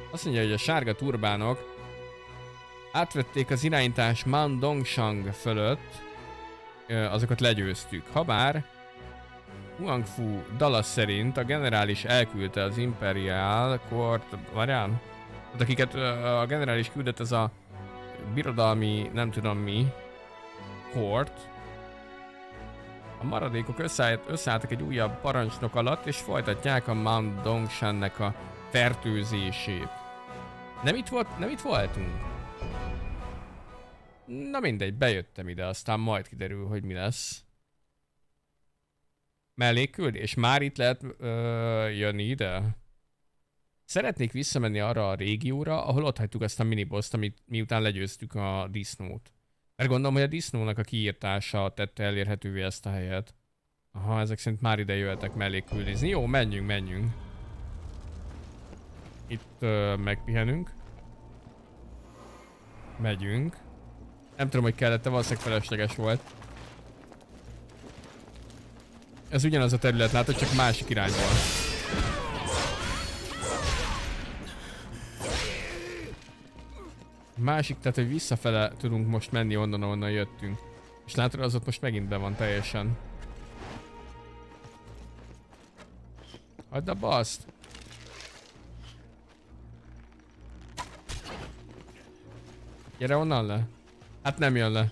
Azt mondja, hogy a sárga turbánok átvették az irányítást Mount Dongshan fölött, azokat legyőztük. Habár Huangfu dala szerint a generális elküldte az Imperial Court, várjál? Hát akiket a generális küldött, ez a birodalmi, nem tudom mi, Court. A maradékok összeálltak egy újabb parancsnok alatt, és folytatják a Mount Dongshannek a fertőzését. Nem itt voltunk? Na mindegy, bejöttem ide, aztán majd kiderül, hogy mi lesz. Mellékküldés? Már itt lehet jönni ide? Szeretnék visszamenni arra a régióra, ahol ott hagytuk azt a miniboszt, amit miután legyőztük a disznót. Mert gondolom, hogy a disznónak a kiírtása tette elérhetővé ezt a helyet. Aha, ezek szerint már ide jöhetek mellékküldézni. Jó, menjünk. Itt megpihenünk. Megyünk. Nem tudom, hogy kellett-e, valószínűleg felesleges volt. Ez ugyanaz a terület, látod, csak másik irányból. Másik, tehát hogy visszafele tudunk most menni onnan, ahonnan jöttünk. És látod, az ott most megint be van teljesen. Hagyd a baszt! Gyere onnan le! Hát nem jön le.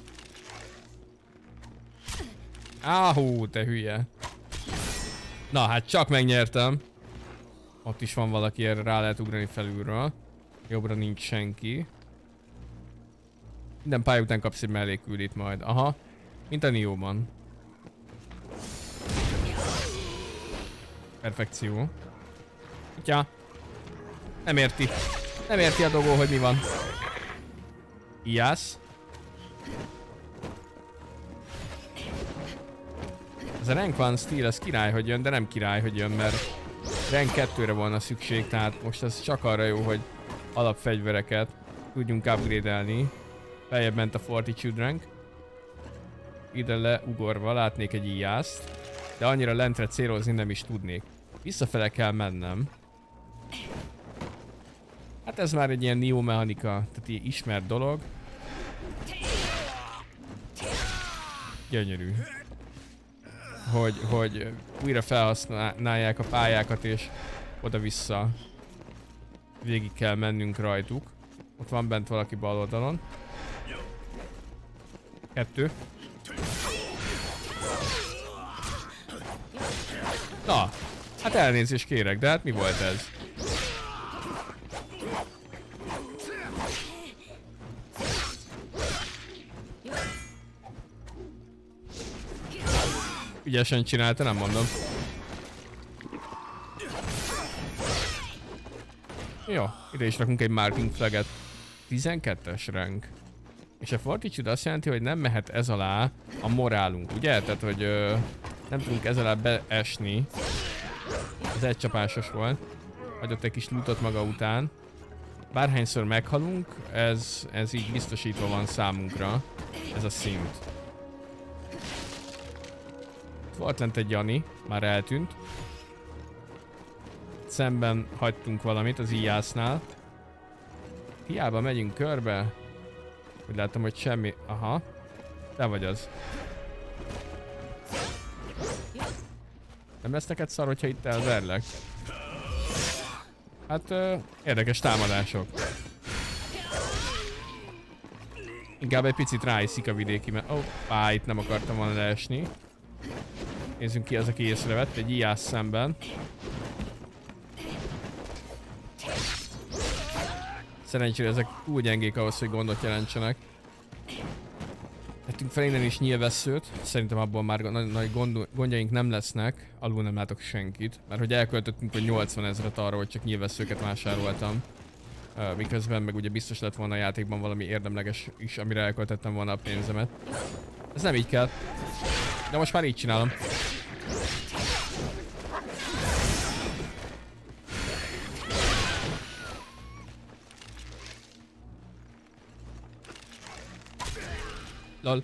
Áhú, te hülye. Na hát csak megnyertem. Ott is van valaki, erre rá lehet ugrani felülről. Jobbra nincs senki. Minden pálya után kapsz egy mellékküldét majd. Aha. Mint a Niohban. Perfekció. Kutya. Nem érti. Nem érti a dogó, hogy mi van. Ijász. Ez a rank 1 stíl, ez király, hogy jön, de nem király, hogy jön, mert rank 2-re volna szükség, tehát most ez csak arra jó, hogy alapfegyvereket tudjunk upgrade-elni. Feljebb ment a Fortitude rank. Ide leugorva látnék egy ijászt, de annyira lentre célozni nem is tudnék. Visszafele kell mennem. Hát ez már egy ilyen Nioh mechanika, tehát ilyen ismert dolog. Gyönyörű. Hogy újra felhasználják a pályákat és oda-vissza végig kell mennünk rajtuk. Ott van bent valaki bal oldalon. 2. Na, hát elnézést kérek, de hát mi volt ez? Ügyesen csinálta, nem mondom. Jó, ide is rakunk egy marking flaget. 12-es rank. És a Fortitude azt jelenti, hogy nem mehet ez alá a morálunk, ugye? Tehát, hogy nem tudunk ez alá beesni. Ez egy csapásos volt. Hagyott egy kis lootot maga után. Bárhányszor meghalunk, ez így biztosítva van számunkra. Ez a szint. Volt lent egy Jani, már eltűnt. Szemben hagytunk valamit az ijásznál. Hiába megyünk körbe. Úgy látom, hogy semmi. Aha. Te vagy az. Nem lesz neked szar, hogyha itt elverlek? Hát érdekes támadások. Inkább egy picit ráiszik a vidéki, mert itt nem akartam volna leesni. Nézzünk ki az, aki észrevett, egy ijász szemben. Szerencsére ezek túl gyengék ahhoz, hogy gondot jelentsenek. Tettünk fel innen is nyilvesszőt. Szerintem abból már nagy gondjaink nem lesznek. Alul nem látok senkit. Mert hogy elköltöttünk hogy 80 000-et arra, hogy csak nyilvesszőket vásároltam. Miközben meg ugye biztos lett volna a játékban valami érdemleges is, amire elköltöttem volna a pénzemet. Ez nem így kell. De most már így csinálom. Lol.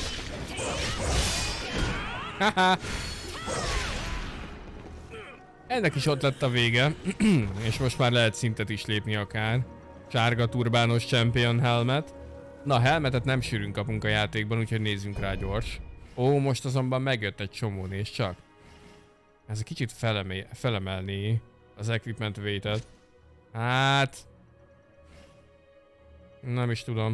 Haha. Ennek is ott lett a vége, és most már lehet szintet is lépni akár. Sárga turbános Champion helmet. Na, helmetet nem sűrűn kapunk a játékban, úgyhogy nézzünk rá gyors. Ó, most azonban megjött egy csomó, nézd csak. Ez egy kicsit felemelni az equipment weight-et. Hát... nem is tudom.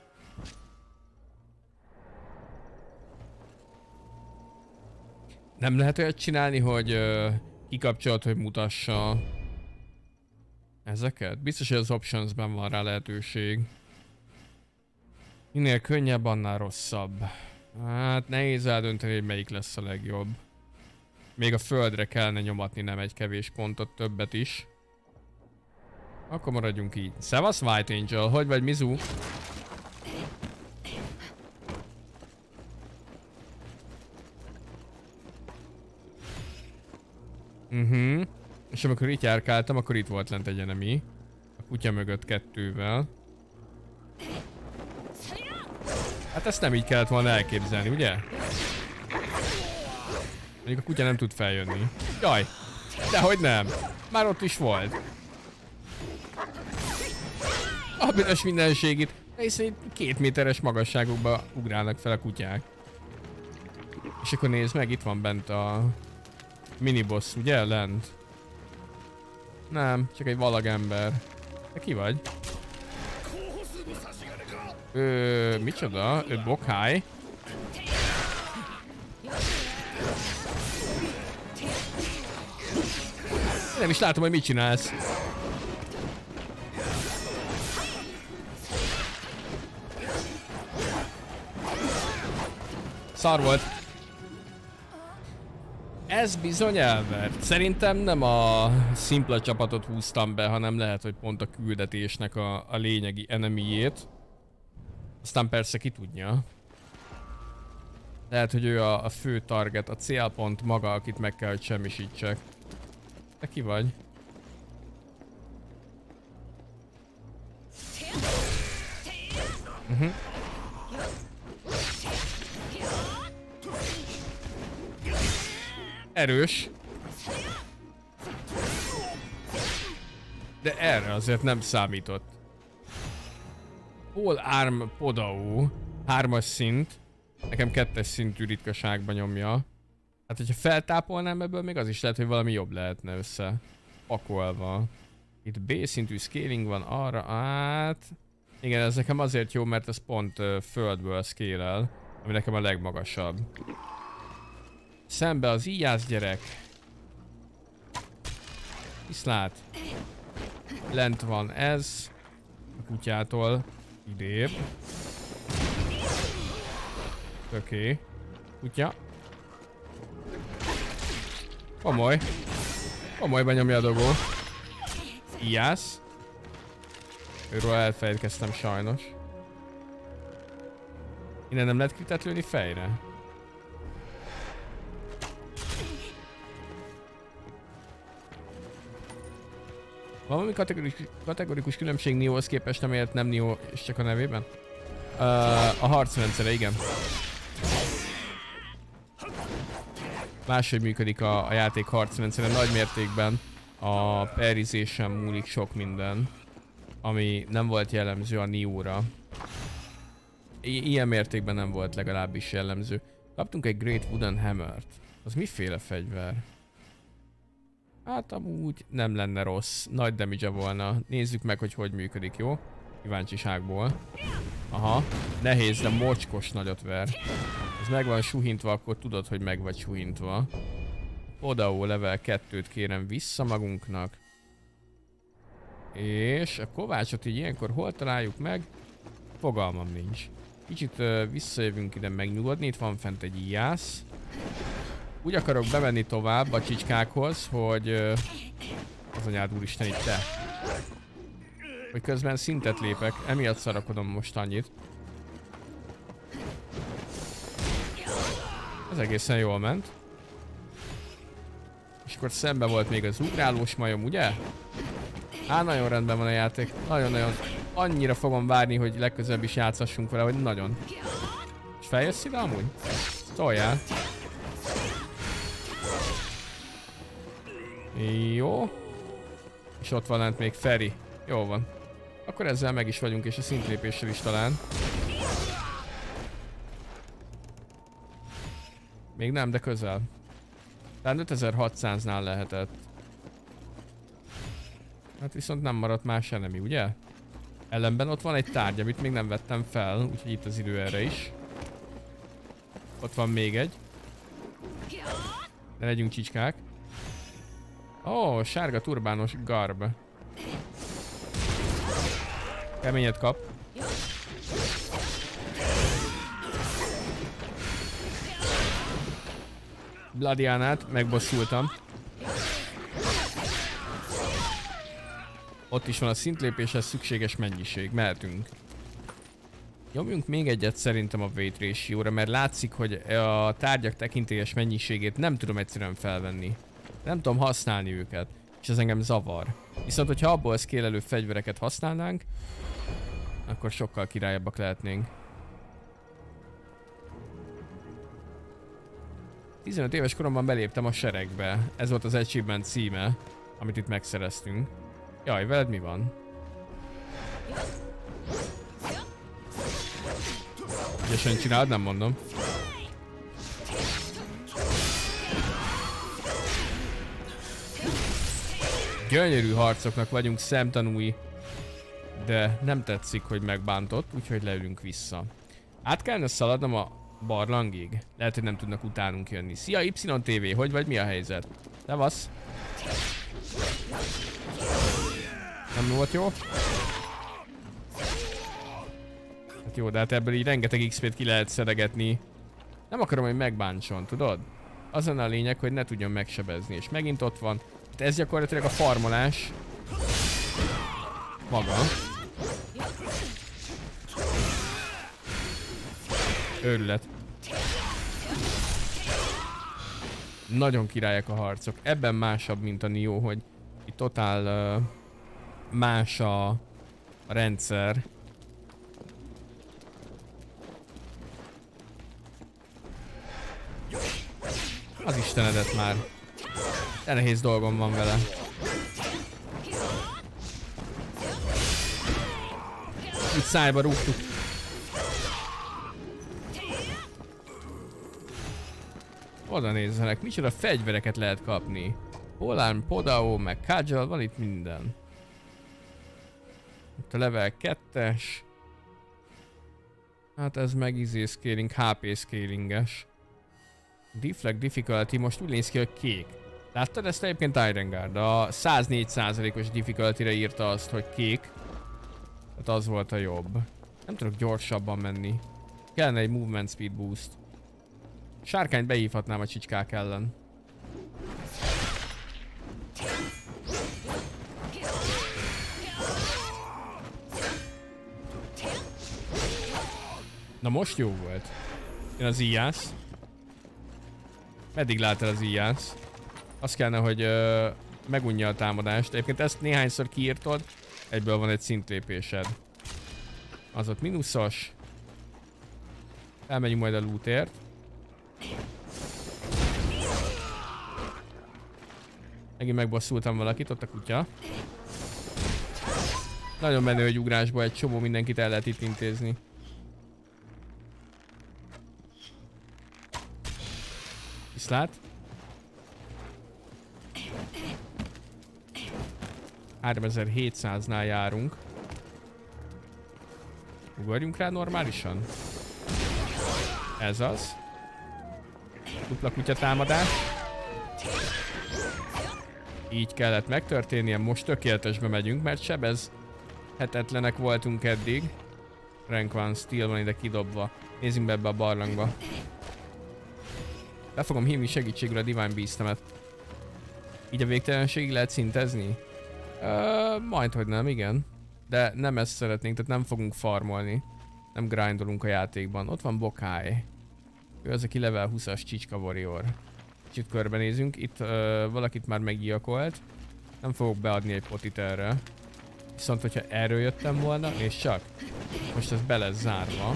Nem lehet olyat csinálni, hogy kikapcsolt, hogy mutassa ezeket? Biztos, hogy az optionsben van rá lehetőség. Minél könnyebb, annál rosszabb. Hát nehéz eldönteni, hogy melyik lesz a legjobb. Még a földre kellene nyomatni, nem egy kevés pontot, többet is. Akkor maradjunk így. Szevasz White Angel, hogy vagy Mizu? És amikor itt járkáltam, akkor itt volt lent egy enemy. A kutya mögött 2-vel. Hát ezt nem így kellett volna elképzelni, ugye? Mondjuk a kutya nem tud feljönni. Jaj! Dehogy nem! Már ott is volt. A büdös mindenségit. Hiszen 2 méteres magasságokba ugrálnak fel a kutyák. És akkor nézd meg, itt van bent a miniboss, ugye? Lent. Nem, csak egy valagember. De ki vagy? Micsoda? Bokhái? Nem is látom, hogy mit csinálsz. Szar volt. Ez bizony elvert. Szerintem nem a szimpla csapatot húztam be, hanem lehet, hogy pont a küldetésnek a lényegi enemijét. Aztán persze ki tudja. Lehet, hogy ő a fő target, a célpont maga, akit meg kell, hogy semmisítsek. Te ki vagy? Erős. De erre azért nem számított. Pole Arm Podao. 3-as szint. Nekem 2-es szintű ritkaságban nyomja. Hát, hogyha feltápolnám ebből, még az is lehet, hogy valami jobb lehetne össze pakolva. Itt B szintű scaling van arra át. Igen, ez nekem azért jó, mert ez pont földből scale-el, ami nekem a legmagasabb. Szembe az íjász gyerek. Viszlát. Lent van ez. A kutyától idébb. Oké. Kutya. Komoly. Komolyban nyomja a dobó. Íjász. Őről elfelejtkeztem sajnos. Innen nem lehet kritet lőni fejre? Valami kategorikus különbség Niohhoz képest, amelyet nem Nioh, és csak a nevében? A harcrendszere, igen. Máshogy működik a játék harcrendszere, nagy mértékben a perizésen múlik sok minden, ami nem volt jellemző a Niohra. Ilyen mértékben nem volt legalábbis jellemző. Kaptunk egy Great Wooden Hammert. Az miféle fegyver? Hát amúgy nem lenne rossz. Nagy damage-e volna. Nézzük meg, hogy hogy működik, jó? Kíváncsiságból. Aha. Nehéz, de mocskos nagyot ver. Ez meg van suhintva, akkor tudod, hogy meg vagy suhintva. Podao level 2-t kérem vissza magunknak. És a kovácsot így ilyenkor hol találjuk meg? Fogalmam nincs. Kicsit visszajövünk ide megnyugodni. Itt van fent egy íjász. Úgy akarok bemenni tovább a csicskákhoz, hogy... az anyád úristen, itt te. Hogy közben szintet lépek, emiatt szarakodom most annyit. Ez egészen jól ment. És akkor szembe volt még az ugrálós majom, ugye? Hát nagyon rendben van a játék. Nagyon-nagyon. Annyira fogom várni, hogy legközelebb is játszhassunk vele, hogy nagyon. És feljössz ide amúgy? Toljál. Jó. És ott van lent még Feri. Jó van. Akkor ezzel meg is vagyunk, és a szintlépéssel is talán. Még nem, de közel. Tehát 5600-nál lehetett. Hát viszont nem maradt más enemi, ugye? Ellenben ott van egy tárgy, amit még nem vettem fel, úgyhogy itt az idő erre is. Ott van még egy. De legyünk csicskák. Ó, sárga turbános garb. Keményet kap. Gladiánát megbosszultam. Ott is van a szintlépéshez szükséges mennyiség. Mehetünk. Nyomjunk még egyet szerintem a weight ratio-ra, mert látszik, hogy a tárgyak tekintélyes mennyiségét nem tudom egyszerűen felvenni. Nem tudom használni őket, és ez engem zavar. Viszont, hogyha abból szkélelő fegyvereket használnánk, akkor sokkal királyabbak lehetnénk. 15 éves koromban beléptem a seregbe. Ez volt az achievement címe, amit itt megszereztünk. Jaj, veled mi van? Ügyesen csinálod, nem mondom. Gyönyörű harcoknak vagyunk szemtanúi, de nem tetszik, hogy megbántott, úgyhogy leülünk vissza. Át kellene szaladnom a barlangig? Lehet, hogy nem tudnak utánunk jönni. Szia YTV, hogy vagy, mi a helyzet? Szevasz! Nem volt jó? Hát jó, de hát ebből így rengeteg XP-t ki lehet szedegetni. Nem akarom, hogy megbántson, tudod? Azon a lényeg, hogy ne tudjon megsebezni, és megint ott van. Hát ez gyakorlatilag a farmolás maga. Őrület. Nagyon királyak a harcok. Ebben másabb, mint a Nioh, hogy itt totál más a rendszer. Az istenedet már. De nehéz dolgom van vele. Itt szájba rúgtuk. Oda nézzenek, micsoda fegyvereket lehet kapni. Polán, Podao, meg Kajal, van itt minden. Itt a level 2-es. Hát ez meg izé scaling, HP scalinges. Deflect difficulty most úgy néz ki, hogy kék. Láttad ezt egyébként Irengard? A 104%-os difficulty-re írta azt, hogy kék. Tehát az volt a jobb. Nem tudok gyorsabban menni. Kellene egy movement speed boost. Sárkányt behívhatnám a csicskák ellen. Na most jó volt. Jön az Ijász. Meddig láttál az Ijász? Azt kellene, hogy megunja a támadást. Egyébként ezt néhányszor kiírtod, egyből van egy szintlépésed. Az ott mínuszos. Elmegyünk majd a lootért. Megint megbosszultam valakit, ott a kutya. Nagyon menő, hogy ugrásba egy csomó mindenkit el lehet itt intézni. Viszlát. 3700-nál járunk. Ugorjunk rá normálisan. Ez az. Dupla kutya támadás. Így kellett megtörténnie, most tökéletesbe megyünk, mert sebezhetetlenek voltunk eddig. Rank 1 steel van ide kidobva. Nézzünk be ebbe a barlangba. Be fogom hívni segítségül a Divine Beast-emet. Így a végtelenségig lehet szintezni? Majdhogy nem, igen. De nem ezt szeretnénk, tehát nem fogunk farmolni. Nem grindolunk a játékban. Ott van Bokai. Ő az, aki level 20-as Csicska Warrior. Kicsit körbenézünk. Itt valakit már meggyilkolt. Nem fogok beadni egy potit erre. Viszont, hogyha erről jöttem volna, és csak. Most ez be lesz zárva.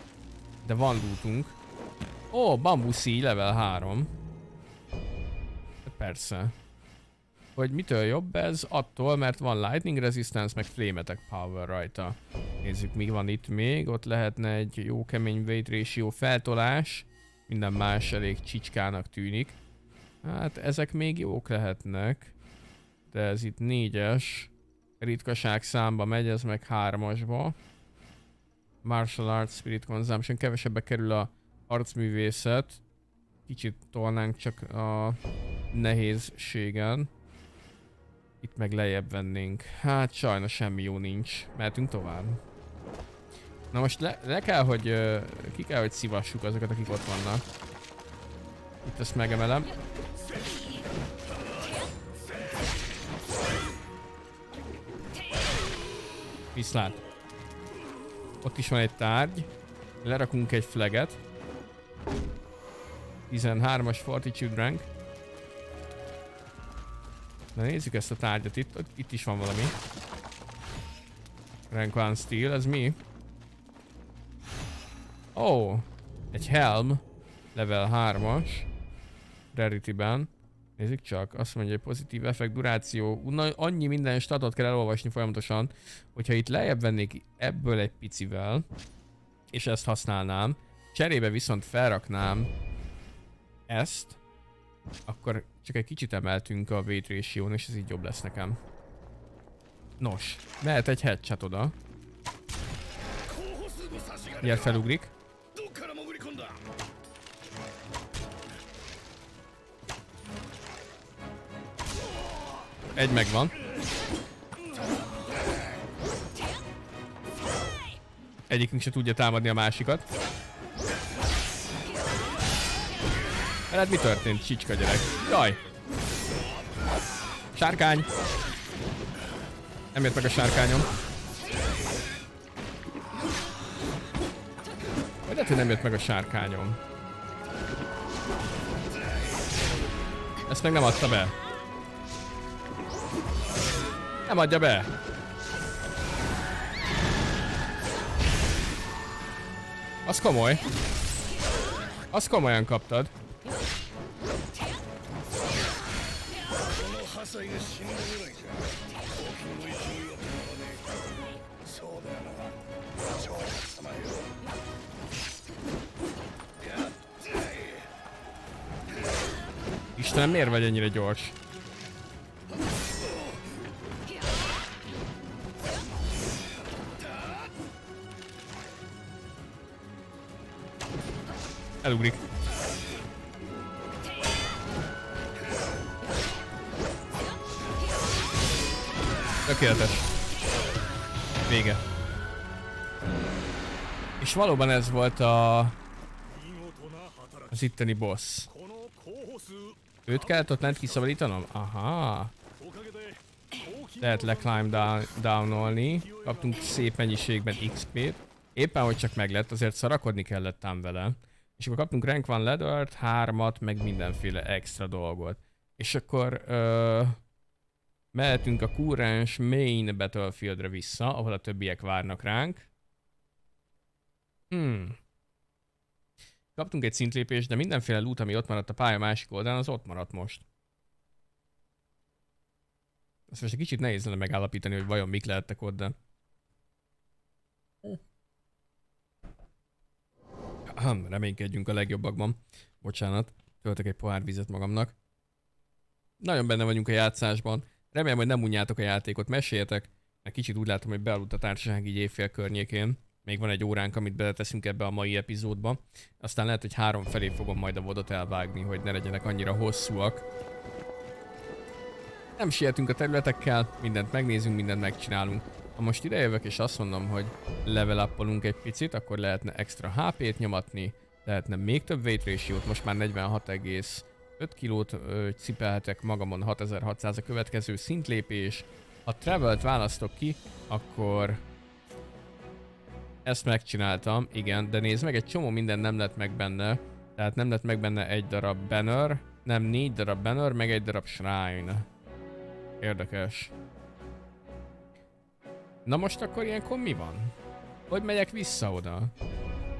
De van lootunk. Ó, bambuszi level 3. persze. Hogy mitől jobb ez? Attól, mert van lightning resistance, meg flame attack power rajta. Nézzük, mi van itt még. Ott lehetne egy jó kemény weight ratio feltolás. Minden más elég csicskának tűnik. Hát ezek még jók lehetnek. De ez itt 4-es. Ritkaság számba megy, ez meg 3-asba. Martial Arts Spirit Consumption. Kevesebbe kerül a harcművészet. Kicsit tolnánk csak a nehézségen. Itt meg lejjebb vennénk. Hát sajnos semmi jó nincs. Mehetünk tovább. Na most le kell, hogy ki kell, hogy szivassuk azokat, akik ott vannak. Itt ezt megemelem. Viszlát. Ott is van egy tárgy. Lerakunk egy flaget. 13-as Fortitude rank. Na nézzük ezt a tárgyat itt is van valami. Rank 1 steel, ez mi? Oh, egy helm. Level 3-as. Rarity-ben. Nézzük csak, azt mondja, hogy pozitív effekt, duráció. Annyi minden statot kell elolvasni folyamatosan, hogyha itt lejjebb vennék ebből egy picivel, és ezt használnám, cserébe viszont felraknám ezt, akkor csak egy kicsit emeltünk a weight ratio-n, és ez így jobb lesz nekem. Nos, mehet egy headshot oda. Ilyen felugrik. Egy megvan. Egyikünk se tudja támadni a másikat. Veled mi történt, csicska gyerek? Jaj! Sárkány! Nem jött meg a sárkányom. Vagy lehet, hogy nem jött meg a sárkányom. Ezt meg nem adta be. Nem adja be. Az komoly. Azt komolyan kaptad. Istenem, miért vagy ennyire gyors? Elugrik. Tökéletes. Vége. És valóban ez volt az itteni boss. Őt kellett ott lent kiszabadítanom? Aha. Lehet le-climb downolni. Kaptunk szép mennyiségben XP-t. Éppen hogy csak meglett, azért szarakodni kellett ám vele. És akkor kaptunk rank 1 leathert, 3-at, meg mindenféle extra dolgot. És akkor mehetünk a kurrens main Battlefieldre vissza, ahol a többiek várnak ránk. Kaptunk egy szintlépést, de mindenféle loot, ami ott maradt a pálya másik oldalán, az ott maradt most. Azt most egy kicsit nehéz lenne megállapítani, hogy vajon mik lehettek ott, de... Reménykedjünk a legjobbakban. Bocsánat, töltök egy pohár vizet magamnak. Nagyon benne vagyunk a játszásban. Remélem, hogy nem unjátok a játékot, meséljetek. Mert kicsit úgy látom, hogy bealudt a társaság így évfél környékén. Még van egy óránk, amit beleteszünk ebbe a mai epizódba. Aztán lehet, hogy 3 felé fogom majd a vodot elvágni, hogy ne legyenek annyira hosszúak. Nem sietünk a területekkel, mindent megnézünk, mindent megcsinálunk. Ha most idejövök és azt mondom, hogy level up-olunk egy picit, akkor lehetne extra HP-t nyomatni, lehetne még több weight ratio-t, most már 46,5 kilót cipelhetek magamon, 6600 a következő szintlépés. Ha travelt választok ki, akkor ezt megcsináltam, igen, de nézd meg, egy csomó minden nem lett meg benne, tehát nem lett meg benne egy darab banner, nem 4 darab banner, meg egy darab shrine. Érdekes. Na most akkor ilyenkor mi van? Hogy megyek vissza oda?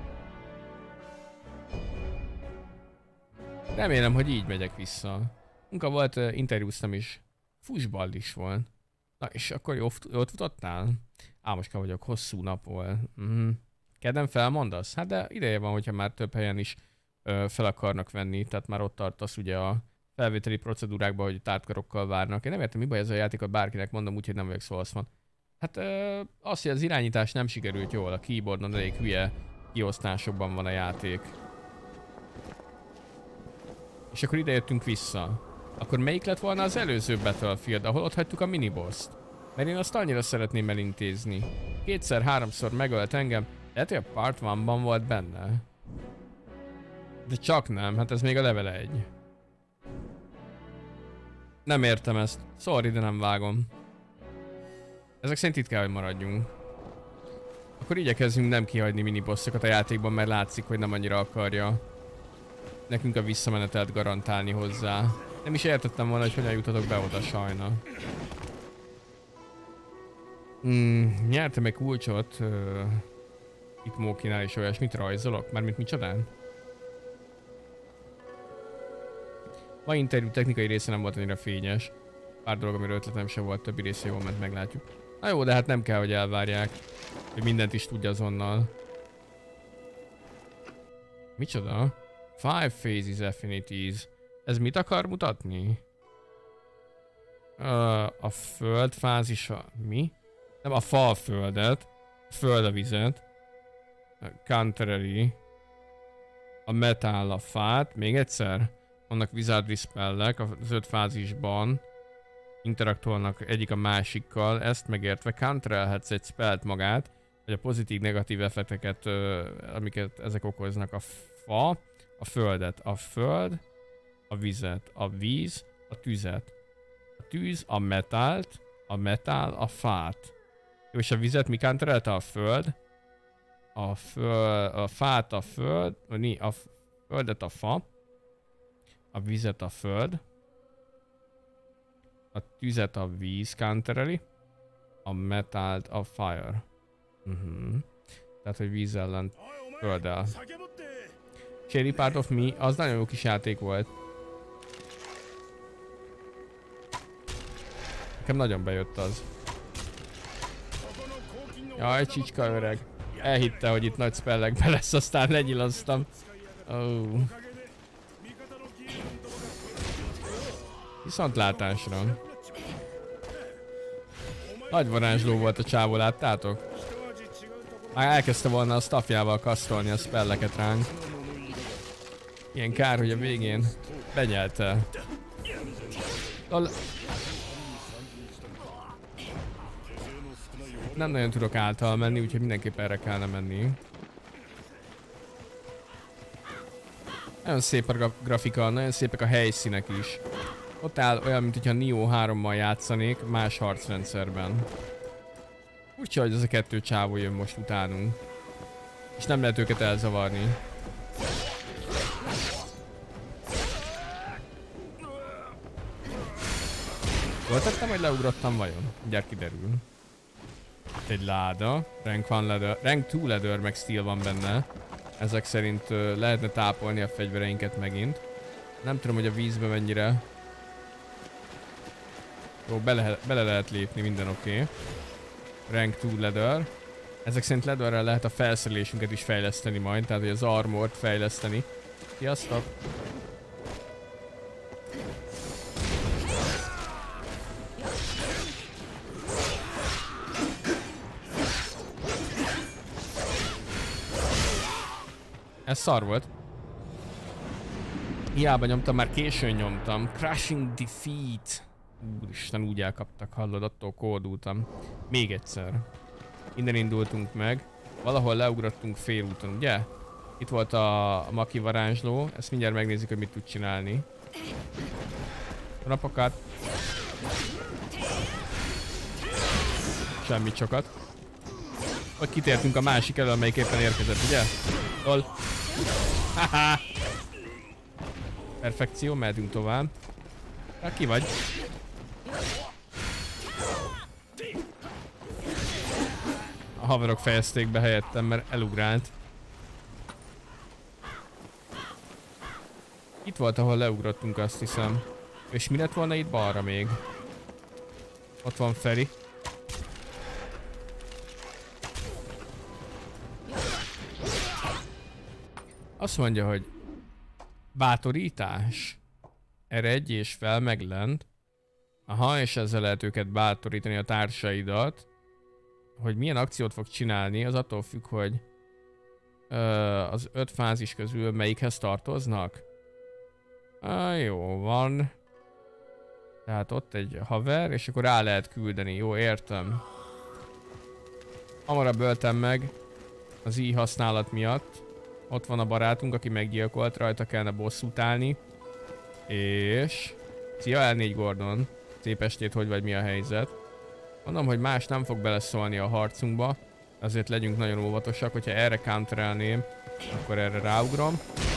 Remélem, hogy így megyek vissza. Munka volt, interjúztam is. Fusball is volt. Na és akkor jót futottál? Ámoska vagyok, hosszú nap volt. Kedden felmondasz? Hát de ideje van, hogyha már több helyen is fel akarnak venni, tehát már ott tartasz ugye a felvételi procedúrákban, hogy tártkarokkal várnak. Én nem értem, mi baj ez a játékot, bárkinek mondom, úgyhogy nem vagyok Soulsman. Hát az, hogy az irányítás nem sikerült jól, a keyboardon elég hülye kiosztásokban van a játék. És akkor ide jöttünk vissza. Akkor melyik lett volna az előző Battlefield, ahol ott hagytuk a miniboss-t? Mert én azt annyira szeretném elintézni. 2-3-szor megölt engem, lehet, hogy a Part 1-ban volt benne. De csak nem, hát ez még a level 1. Nem értem ezt. Sorry, de nem vágom. Ezek szerint itt kell, hogy maradjunk. Akkor igyekezzünk nem kihagyni minibossokat a játékban, mert látszik, hogy nem annyira akarja nekünk a visszamenetelt garantálni hozzá. Nem is értettem volna, hogy hogyan jutatok be oda sajna. Nyertem egy kulcsot. Itt Mókinál is olyasmit rajzolok? Mármint micsodán? Ma interjú technikai része nem volt annyira fényes. Pár dolog, amiről ötletem sem volt, többi része jól ment, meglátjuk. Na jó, de hát nem kell, hogy elvárják, hogy mindent is tudja azonnal. Micsoda? 5 phases affinities. Ez mit akar mutatni? A föld fázisa... Mi? Nem, a fa a földet. A föld a vizet. Contrary. A metál a fát. Még egyszer. Vannak wizardry spellek az 5 fázisban. Interaktolnak egyik a másikkal. Ezt megértve counterelhetsz egy spellt magát. Vagy a pozitív-negatív effekteket, amiket ezek okoznak. A fa, a földet. A föld, a vizet. A víz, a tüzet. A tűz, a metált. A metál, a fát. Jó, és a vizet mi counterelte? A föld. A fát a föld. A földet a fa. A vizet a föld. A tüzet a víz countereli. A metált a fire. Tehát, hogy víz ellen földdel. Shady Part of Me, az nagyon jó kis játék volt. Nekem nagyon bejött az. Jaj, csicska öreg. Elhitte, hogy itt nagy spellekbe lesz, aztán lenyilaztam. Oh. Viszontlátásra. Nagy varázsló volt a csávó, láttátok? Már elkezdte volna a staffjával kasztolni a spelleket ránk. Ilyen kár, hogy a végén benyelte. Nem nagyon tudok által menni, úgyhogy mindenképp erre kellene menni. Nagyon szép a grafika, nagyon szépek a helyszínek is. Ott áll olyan, mint hogyha Nioh 3-mal játszanék, más harcrendszerben. Úgyhogy hogy az a kettő csávó jön most utánunk. És nem lehet őket elzavarni. Jól tettem, hogy leugrottam vajon? Mindjárt kiderül. Itt egy láda. Rank 1 leather. Rank 2 leather meg steel van benne. Ezek szerint lehetne tápolni a fegyvereinket megint. Nem tudom, hogy a vízbe mennyire. Jó, bele lehet lépni, minden oké. Rank 2 leather. Ezek szerint leatherrel lehet a felszerelésünket is fejleszteni majd, tehát hogy az armort fejleszteni. Sziasztok! Ez szar volt. Hiába nyomtam, már későn nyomtam. Crushing Defeat. Úristen, úgy elkaptak, hallod, attól kódultam. Még egyszer. Innen indultunk meg. Valahol leugrottunk félúton, ugye? Itt volt a maki varázsló. Ezt mindjárt megnézzük, hogy mit tud csinálni. Rapokat. Semmit sokat. Vagy kitértünk a másik elő, amelyik éppen érkezett, ugye? Lol. Haha. Perfekció, mehetünk tovább. Hát ki vagy? A haverok fejezték be helyettem, mert elugrált. Itt volt, ahol leugrottunk, azt hiszem. És mi lett volna itt balra még? Ott van Feri. Azt mondja, hogy bátorítás. Eredj és fel meg lent. Aha, és ezzel lehet őket bátorítani, a társaidat. Hogy milyen akciót fog csinálni, az attól függ, hogy az 5 fázis közül melyikhez tartoznak. Jó van. Tehát ott egy haver, és akkor rá lehet küldeni. Jó, értem. Hamarabb öltem meg az i használat miatt. Ott van a barátunk, aki meggyilkolt, rajta kellene bosszút állni. És... Szia L4 Gordon. Szép estét, hogy vagy, mi a helyzet? Mondom, hogy más nem fog beleszólni a harcunkba. Azért legyünk nagyon óvatosak, hogyha erre counterelném, akkor erre ráugrom.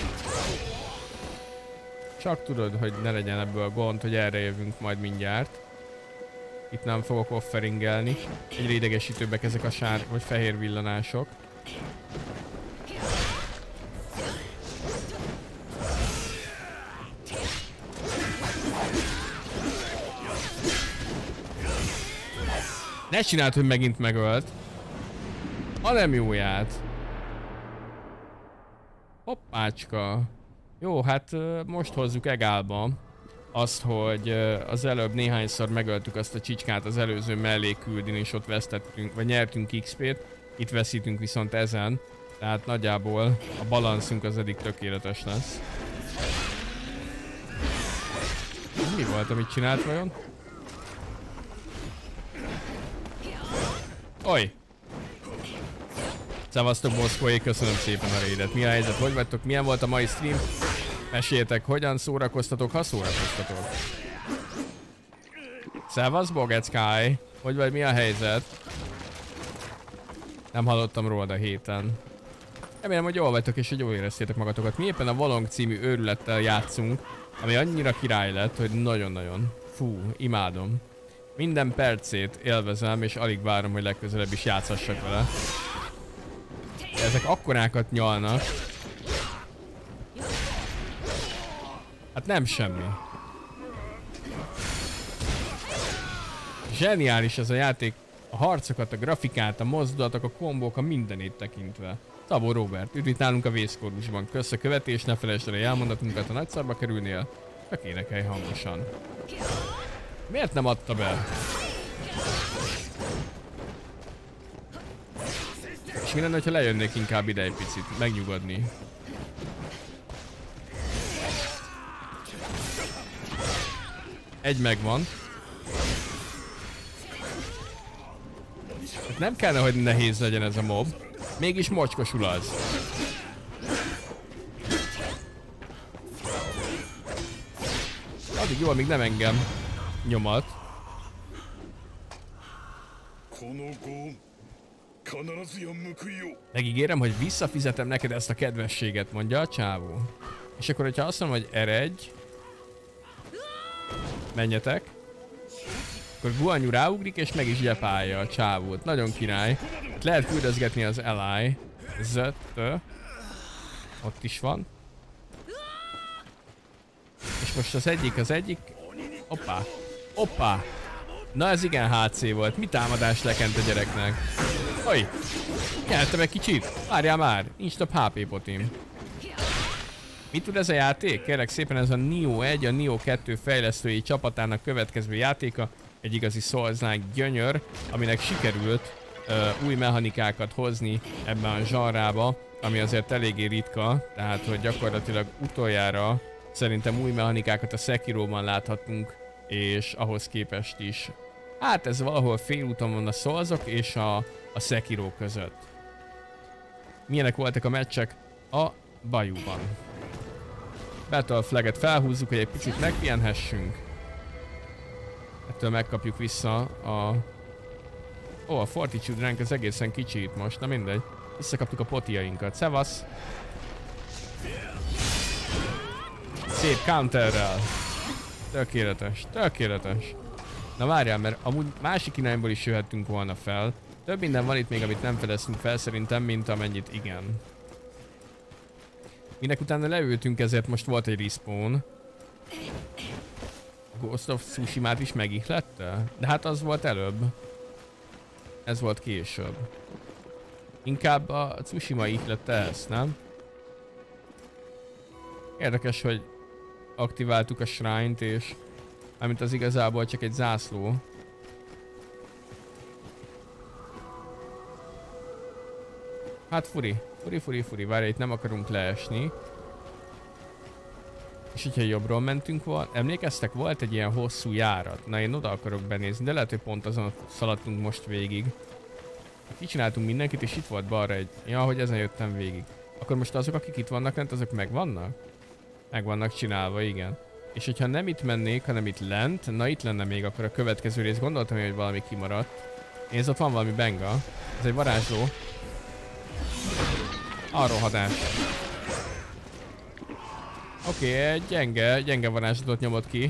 Csak tudod, hogy ne legyen ebből gond, hogy erre jövünk majd mindjárt. Itt nem fogok offeringelni. Egyre idegesítőbbek ezek a vagy fehér villanások. Ne csináld, hogy megint megölt. A nem jóját. Hoppácska. Jó, hát most hozzuk egálba azt, hogy az előbb néhányszor megöltük azt a csicskát az előző melléküldin, és ott vesztettünk, vagy nyertünk XP-t. Itt veszítünk viszont ezen. Tehát nagyjából a balanszunk az eddig tökéletes lesz. Mi volt, amit csinált vajon? Oj! Szevasztok Moszkvai, köszönöm szépen a raidet. Mi a helyzet? Hogy vagytok? Milyen volt a mai stream? Meséljetek, hogyan szórakoztatok, ha szórakoztatok? Szevasz Bogeckai! Hogy vagy, mi a helyzet? Nem hallottam rólad a héten. Remélem, hogy jól vagytok és hogy jól éreztétek magatokat. Mi éppen a Valong című őrülettel játszunk, ami annyira király lett, hogy nagyon-nagyon. Fú, imádom. Minden percét élvezem, és alig várom, hogy legközelebb is játszhassak vele. Ezek akkorákat nyalnak. Hát nem semmi. Zseniális ez a játék. A harcokat, a grafikát, a mozdulatok, a kombók, a mindenét tekintve. Szabó Robert, üdvít nálunk a vészkórusban. Kösz a követés, ne felejtsd el a jelmondatunkat, a nagyszarba kerülnél. Csak énekelj hangosan. Miért nem adta be? És mi lenne, hogyha lejönnék inkább ide egy picit, megnyugodni? Egy megvan. Hát nem kellene, hogy nehéz legyen ez a mob. Mégis mocskosul az. Addig jó, amíg nem engem nyomat. Megígérem, hogy visszafizetem neked ezt a kedvességet, mondja a csávó. És akkor, hogyha azt mondom, hogy eredj, menjetek, akkor Guanyu ráugrik és meg is gyepálja a csávót. Nagyon király. Lehet küldözgetni az Ally. Ott is van. És most az egyik. Hoppá. Hoppá. Na ez igen HC volt. Mi támadás lekent a gyereknek? Oj. Nyertem egy kicsit. Várjál már. Nincs több HP potim. Mit tud ez a játék? Kérlek szépen, ez a Nioh 1, a Nioh 2 fejlesztői csapatának következő játéka. Egy igazi Souls-like gyönyör, aminek sikerült új mechanikákat hozni ebben a zsarrába, ami azért eléggé ritka, tehát hogy gyakorlatilag utoljára szerintem új mechanikákat a Sekiroban láthatunk, és ahhoz képest is. Hát ez valahol félúton van a Soulsok és a Sekiro között. Milyenek voltak a meccsek a Bayouban? Battle Flag-et felhúzzuk, hogy egy picit megpihenhessünk. Ettől megkapjuk vissza a... Ó, a Fortitude rank az egészen kicsi itt most, na mindegy. Visszakaptuk a potiainkat. Szevasz! Szép counterrel. Tökéletes, tökéletes. Na várjál, mert amúgy másik irányból is jöhettünk volna fel. Több minden van itt még, amit nem fedeztünk fel szerintem, mint amennyit igen. Minek utána leültünk, ezért most volt egy respawn. Ghost of Tsushima-t is megihlette? De hát az volt előbb. Ez volt később. Inkább a Tsushima ihlette ezt, nem? Érdekes, hogy aktiváltuk a shrine-t és mármint az igazából csak egy zászló. Hát furi, várj, itt nem akarunk leesni. És hogyha jobbról mentünk volna, emlékeztek, volt egy ilyen hosszú járat. Na én oda akarok benézni, de lehet, hogy pont azon szaladtunk most végig. Kicsináltunk mindenkit, és itt volt balra egy... Ja, hogy ezen jöttem végig. Akkor most azok, akik itt vannak lent, azok megvannak? Meg vannak csinálva, igen. És hogyha nem itt mennék, hanem itt lent, na itt lenne még akkor a következő rész. Gondoltam, hogy valami kimaradt. Nézd, ott van valami benga. Ez egy varázsló. A rohadás. Oké, gyenge varázslatot nyomott ki.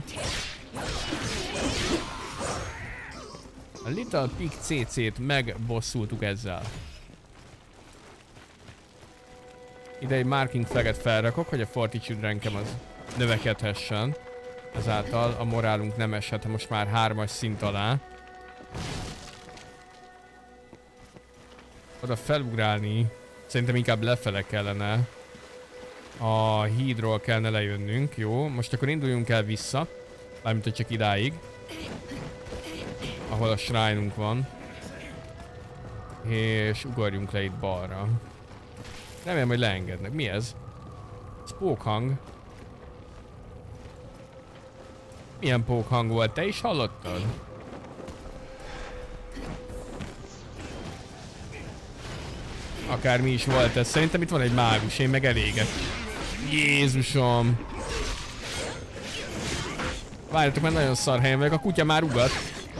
A Little Pig CC-t megbosszultuk ezzel. Ide egy marking flaget felrakok, hogy a fortitude rankem az növekedhessen. Ezáltal a morálunk nem eshet most már 3-as szint alá. Oda felugrálni, szerintem inkább lefele kellene. A hídról kellene lejönnünk, jó? Most akkor induljunk el vissza, mármint hogy csak idáig. Ahol a shrine-unk van. És ugorjunk le itt balra. Remélem, hogy leengednek. Mi ez? Ez pókhang. Milyen pókhang volt? Te is hallottad? Akármi is volt ez. Szerintem itt van egy mágus. Én meg elégek. Jézusom! Várjatok, mert nagyon szar helyen vagyok. A kutya már ugat.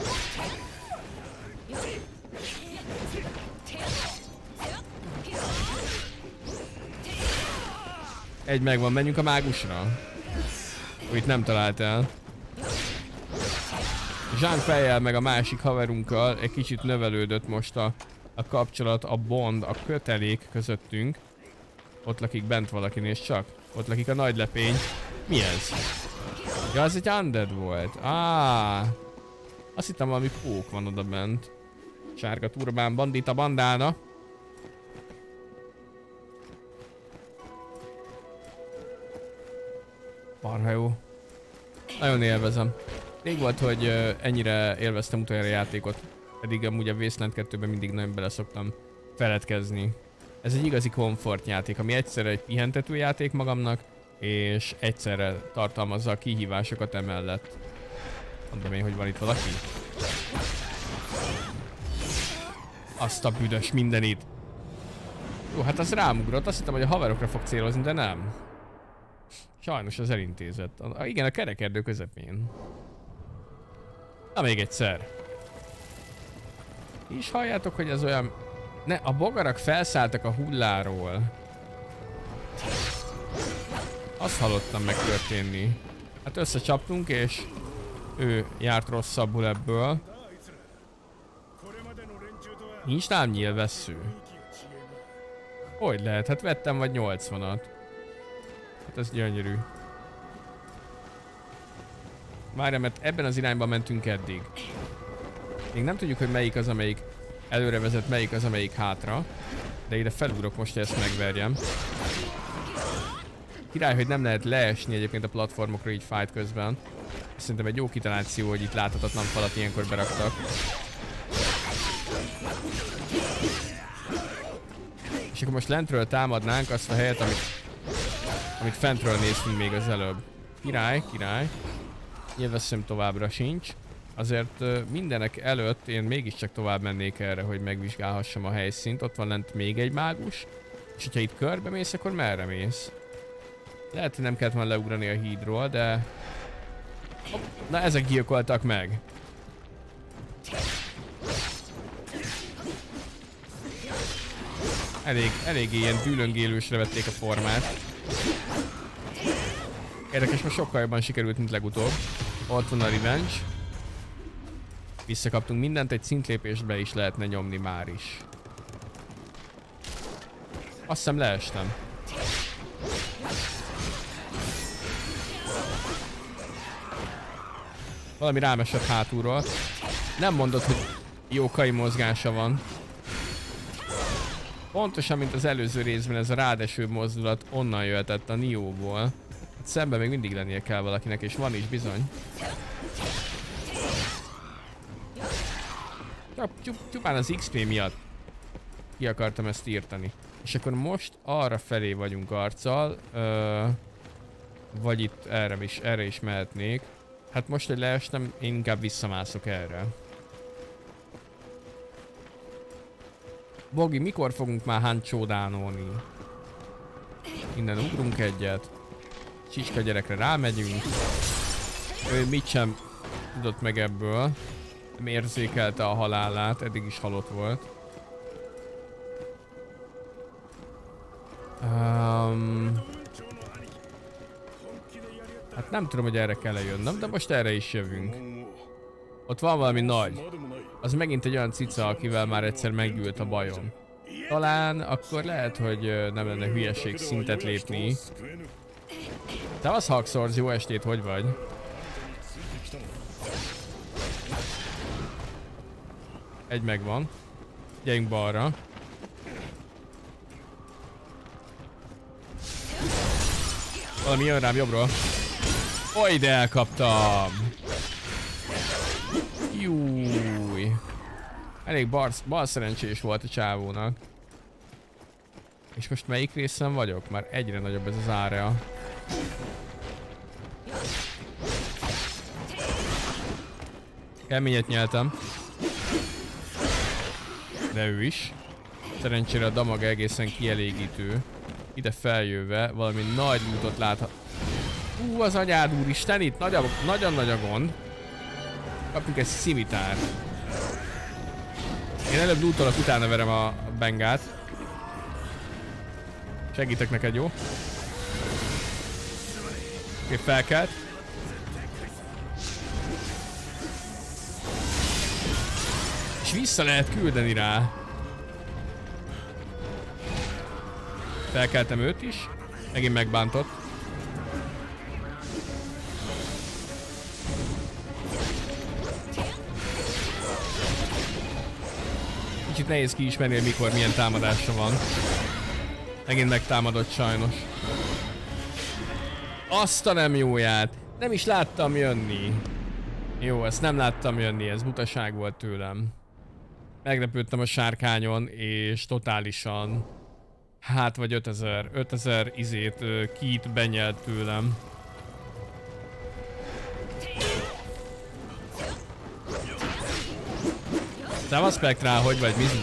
Egy megvan, menjünk a mágusra. Itt nem talált el. Zsánk fejjel meg a másik haverunkkal egy kicsit növelődött most a kapcsolat, a bond, a kötelék közöttünk. Ott lakik bent valaki, nézd csak. Ott lakik a nagy lepény. Mi ez? Ja, az egy undead volt. Azt hittem valami pók van oda bent. Sárga turbán bandita bandána. Marha jó. Nagyon élvezem. Rég volt, hogy ennyire élveztem utoljára a játékot. Pedig amúgy a Wasteland 2-ben mindig nagyon bele szoktam feledkezni. Ez egy igazi komfortjáték, ami egyszerre egy pihentető játék magamnak, és egyszerre tartalmazza a kihívásokat emellett. Mondom én, hogy van itt valaki. Azt a büdös mindenit. Jó, hát az rámugrott, azt hittem, hogy a haverokra fog célozni, de nem. Sajnos az elintézett. Igen, a kerekerdő közepén. Na még egyszer. És halljátok, hogy ez olyan... Ne, a bogarak felszálltak a hulláról. Azt hallottam megtörténni. Hát összecsaptunk, és ő járt rosszabbul ebből. Nincs nálam nyílvessző. Hogy lehet? Hát vettem vagy 80-at. Hát ez gyönyörű. Várjál, mert ebben az irányban mentünk eddig. Még nem tudjuk, hogy melyik az, amelyik előre vezet, melyik az, amelyik hátra. De ide felugrok most, hogy ezt megverjem. Király, hogy nem lehet leesni egyébként a platformokra így fight közben. Szerintem egy jó kitaláció, hogy itt láthatatlan falat ilyenkor beraktak. És akkor most lentről támadnánk azt a helyet, amit fentről néztünk még az előbb. Király, király. Nyilvesszem továbbra sincs. Azért mindenek előtt én mégiscsak tovább mennék erre, hogy megvizsgálhassam a helyszínt. Ott van lent még egy mágus. És hogyha itt körbe mész, akkor merre mész? Lehet, hogy nem kellett volna leugrani a hídról, de... Hopp, na ezek gyilkoltak meg. Eléggé ilyen dűlöngélősre vették a formát. Érdekes, most sokkal jobban sikerült, mint legutóbb. Ott van a revenge. Visszakaptunk mindent, egy szintlépést be is lehetne nyomni már is. Azt hiszem leestem. Valami rám esett hátulról. Nem mondod, hogy jókai mozgása van. Pontosan, mint az előző részben ez a rádeső mozdulat onnan jöhetett a Niohból. Hát szemben még mindig lennie kell valakinek, és van is bizony. Csupán az XP miatt ki akartam ezt írtani. És akkor most arra felé vagyunk arccal. Vagy itt erre is mehetnék. Hát most, hogy leestem, én inkább visszamászok erre. Bogi, mikor fogunk már hancsódánolni? Innen ugrunk egyet. Csicska gyerekre rámegyünk. Ő mit sem tudott meg ebből. Nem érzékelte a halálát, eddig is halott volt. Hát nem tudom, hogy erre kell jönnöm, de most erre is jövünk. Ott van valami nagy. Az megint egy olyan cica, akivel már egyszer meggyűlt a bajom. Talán akkor lehet, hogy nem lenne hülyeség szintet lépni. Szevasz Haxorz, jó estét, hogy vagy? Egy megvan. Gyerünk balra. Valami jön rám jobbról. Oly, de elkaptam! Júj! Elég bal szerencsés volt a csávónak. És most melyik részen vagyok? Már egyre nagyobb ez az area. Keményet nyeltem. De ő is. Szerencsére a damag egészen kielégítő. Ide feljöve valami nagy útot láthat. Az anyád úristen, itt nagyon nagy a gond. Kapunk egy szimitárt. Én előbb lootolok, utána verem a bengát. Segítek neked, jó? Oké, felkelt. És vissza lehet küldeni rá. Felkeltem őt is. Megint megbántott. Kicsit nehéz kiismerni, hogy mikor milyen támadásra van. Megint megtámadott sajnos. Azt a nem jóját. Nem is láttam jönni. Jó, ezt nem láttam jönni, ez butaság volt tőlem. Meglepődtem a sárkányon, és totálisan... Hát vagy 5000 izét kit benyelt tőlem. Szevasz Spectrál, hogy vagy, Mizu?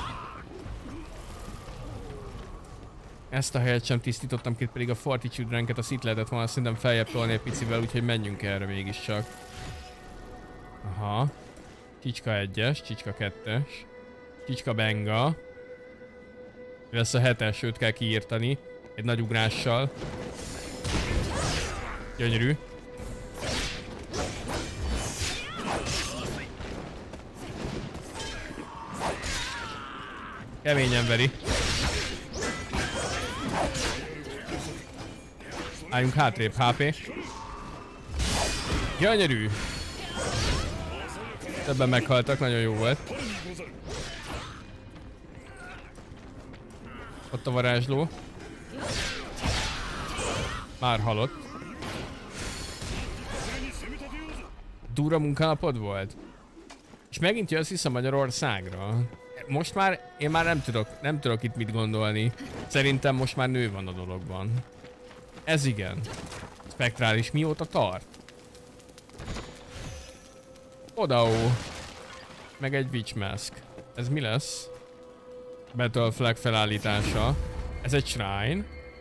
Ezt a helyet sem tisztítottam ki, pedig a Fortitude ranket azt itt lehetett volna szerintem feljebb tolni egy picivel, úgyhogy menjünk erre mégiscsak. Aha. Csicska 1-es, Csicska 2-es. Csicska Benga. Lesz a 7-es, őt kell kiírtani. Egy nagy ugrással. Gyönyörű. Keményen veri. Álljunk hátrébb, HP. Gyönyörű. Többen meghaltak, nagyon jó volt. Ott a varázsló. Már halott. Durva munkanapod volt? És megint jössz vissza Magyarországra? Most már, én már nem tudok itt mit gondolni. Szerintem most már nő van a dologban. Ez igen. Spektrális mióta tart? Odaó. Meg egy Witch Mask. Ez mi lesz? Battle Flag felállítása. Ez egy shrine.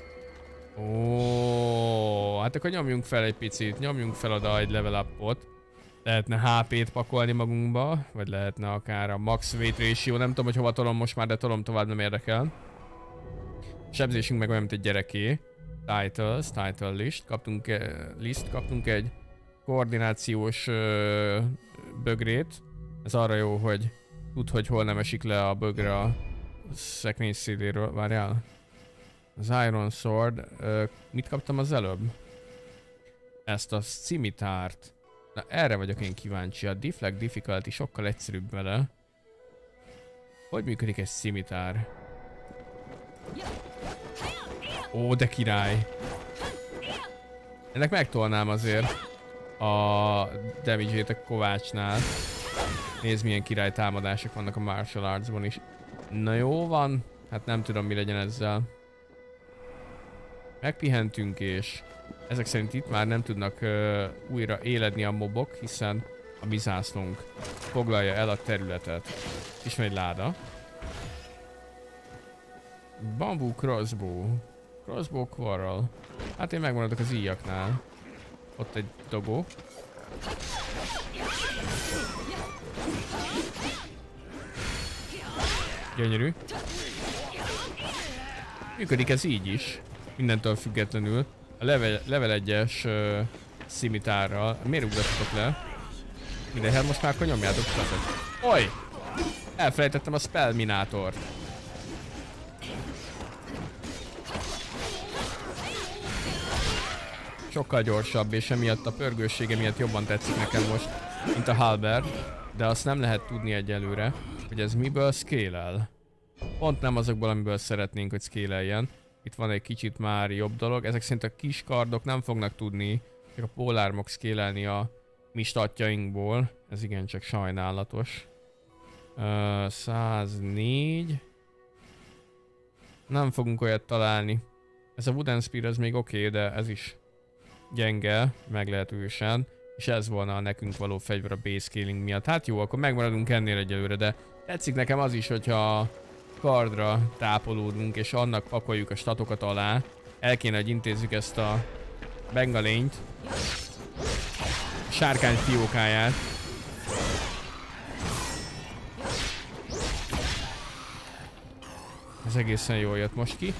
Ó, hát akkor nyomjunk fel egy picit. Nyomjunk fel oda egy level upot. Lehetne HP-t pakolni magunkba, vagy lehetne akár a max weight ratio. Nem tudom, hogy hova tolom most már, de tolom tovább, nem érdekel. Sebzésünk meg olyan, mint egy gyereké. Titles, title list. Kaptunk egy koordinációs bögrét. Ez arra jó, hogy tud, hogy hol nem esik le a bögre a szekrény széléről. Várjál. Az Iron Sword. Mit kaptam az előbb? Ezt a scimitárt. Na erre vagyok én kíváncsi. A Deflect Difficulty sokkal egyszerűbb vele. Hogy működik egy szimitár? Ó, de király! Ennek megtolnám azért a damage-ét a kovácsnál. Nézd, milyen király támadások vannak a martial artsban is. Na jó van, hát nem tudom, mi legyen ezzel. Megpihentünk, és ezek szerint itt már nem tudnak újra éledni a mobok, hiszen a mi zászlónk foglalja el a területet. És van egy láda. Bamboo crossbow. Crossbow quarrel. Hát én megmaradok az íjaknál. Ott egy dogó. Gyönyörű. Működik ez így is. Mindentől függetlenül. A level 1-es szimitárral. Miért ugratotok le? Mindegy, hát most már akkor nyomjátok flatet. Oj! Elfelejtettem a spell minátort. Sokkal gyorsabb, és emiatt a pörgőssége miatt jobban tetszik nekem most, mint a halberd. De azt nem lehet tudni egyelőre, hogy ez miből scale-el. Pont nem azokból, amiből szeretnénk, hogy scale-eljen. Itt van egy kicsit már jobb dolog. Ezek szerint a kis kardok nem fognak tudni, csak a polármok scale-elni a mi statjainkból. Ez igencsak sajnálatos. 104. Nem fogunk olyat találni. Ez a Wooden Spear ez még oké, de ez is gyenge, meglehetősen. És ez volna a nekünk való fegyver a base scaling miatt. Hát jó, akkor megmaradunk ennél egyelőre, de tetszik nekem az is, hogyha kardra tápolódunk, és annak pakoljuk a statokat alá. El kéne, hogy intézzük ezt a bengalényt. Sárkány fiókáját. Ez egészen jól jött most ki.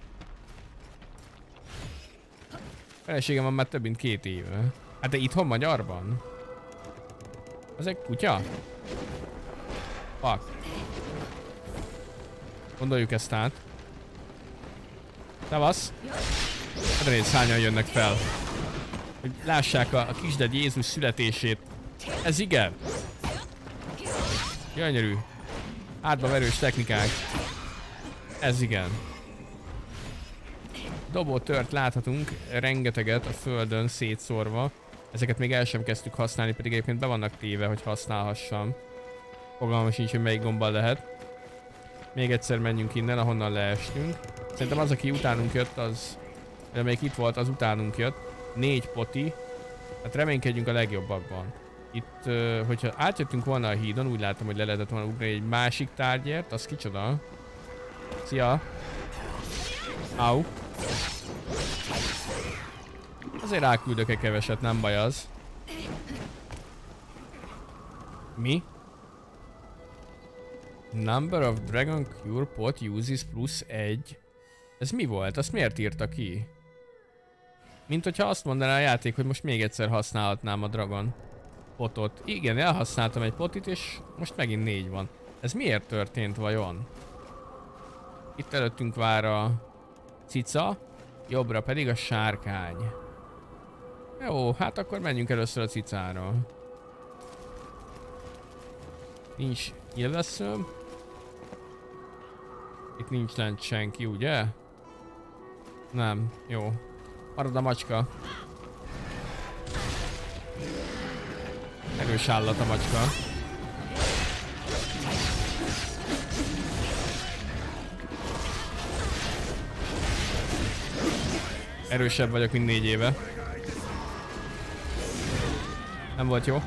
Feleségem van már több mint 2 éve. Hát de itthon Magyarban? Az egy kutya? Fuck. Gondoljuk ezt át. Szevasz! Hát nézd, hányan jönnek fel. Hogy lássák a kisded Jézus születését. Ez igen! Gyönyörű. Hátba verős technikák. Ez igen. Dobótört láthatunk, rengeteget a földön szétszórva. Ezeket még el sem kezdtük használni, pedig egyébként be vannak téve, hogy használhassam. Fogalmam sincs, hogy melyik gombbal lehet. Még egyszer menjünk innen, ahonnan leestünk. Szerintem az, aki utánunk jött, az... vagy amelyik itt volt, az utánunk jött. 4 poti. Hát reménykedjünk a legjobbakban. Itt, hogyha átjöttünk volna a hídon, úgy látom, hogy le lehetett volna ugrani egy másik tárgyért. Az kicsoda? Szia! Au! Azért ráküldök egy keveset, nem baj az. Mi? Number of Dragon Cure pot uses +1. Ez mi volt? Azt miért írta ki? Mint hogyha azt mondaná a játék, hogy most még egyszer használhatnám a Dragon potot. Igen, elhasználtam egy potit, és most megint 4 van. Ez miért történt vajon? Itt előttünk vár a cica, jobbra pedig a sárkány. Jó, hát akkor menjünk először a cicára. Nincs nyilvesszőm. Itt nincs lent senki, ugye? Nem, jó. Marad a macska. Erős állat a macska. Erősebb vagyok, mint 4 éve. Nem volt jó.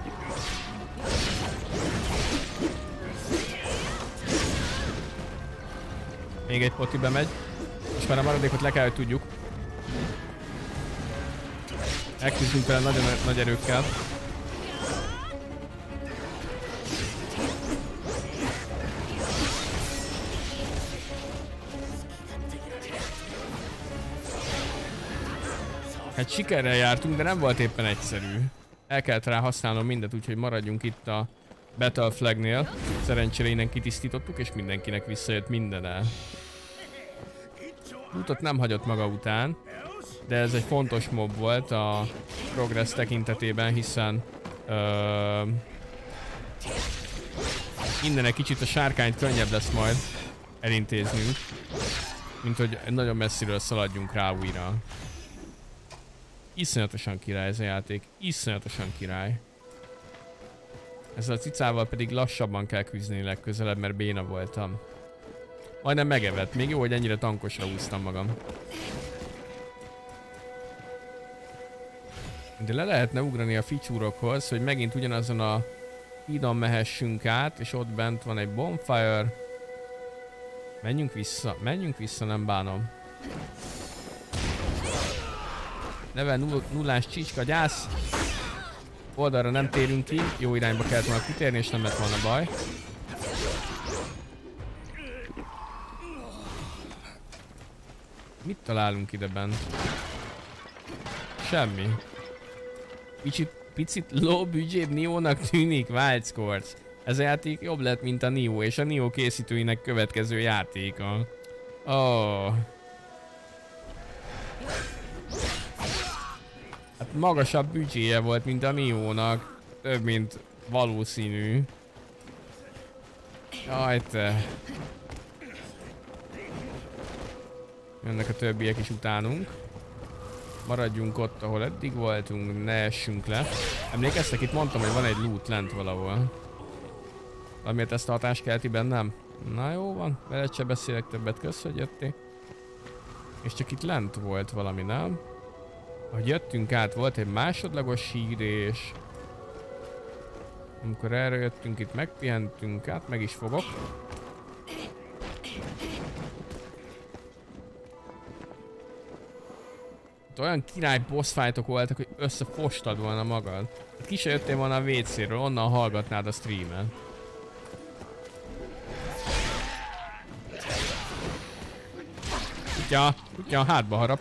Még egy poti bemegy. És már a maradékot le kell, hogy tudjuk. Elküzdünk vele nagyon nagy erőkkel. Hát sikerrel jártunk, de nem volt éppen egyszerű. El kellett rá használnom mindent, úgyhogy maradjunk itt a Battle Flagnél. Szerencsére innen kitisztítottuk, és mindenkinek visszajött mindene. Útot nem hagyott maga után. de ez egy fontos mob volt a progress tekintetében, hiszen innen egy kicsit a sárkányt könnyebb lesz majd elintéznünk, mint hogy nagyon messziről szaladjunk rá újra. Iszonyatosan király ez a játék, iszonyatosan király. Ezzel a cicával pedig lassabban kell küzdeni legközelebb, mert béna voltam. Majdnem megevett, még jó, hogy ennyire tankosra húztam magam. De le lehetne ugrani a ficsúrokhoz, hogy megint ugyanazon a hídon mehessünk át, és ott bent van egy bonfire. Menjünk vissza, nem bánom. Level nullás csicska, gyász! Oldalra nem térünk ki, jó irányba kellett volna kitérni, és nem lett volna baj. Mit találunk ide bent? Semmi. Picit low budget Nioh-nak tűnik, Wild Scores. Ez a játék jobb lett, mint a Nioh, és a Nioh készítőinek következő játéka. Oh. Hát magasabb büdzséje volt, mint a Nioh-nak. Több, mint valószínű. Jaj te. Jönnek a többiek is utánunk. Maradjunk ott, ahol eddig voltunk, ne essünk le. Emlékeztek, itt mondtam, hogy van egy loot lent valahol. Valamiért ezt a hatást kelti bennem? Na jó van, veled se beszélek többet, kösz, hogy jöttél. És csak itt lent volt valami, nem? Ahogy jöttünk át, volt egy másodlagos híd, és amikor erre jöttünk, itt megpihentünk át, meg is fogok. Olyan király boss fightok voltak, hogy összefostad volna magad. Hát ki se jöttél volna a WC-ről, onnan hallgatnád a streamet. Kutya, hátba harap.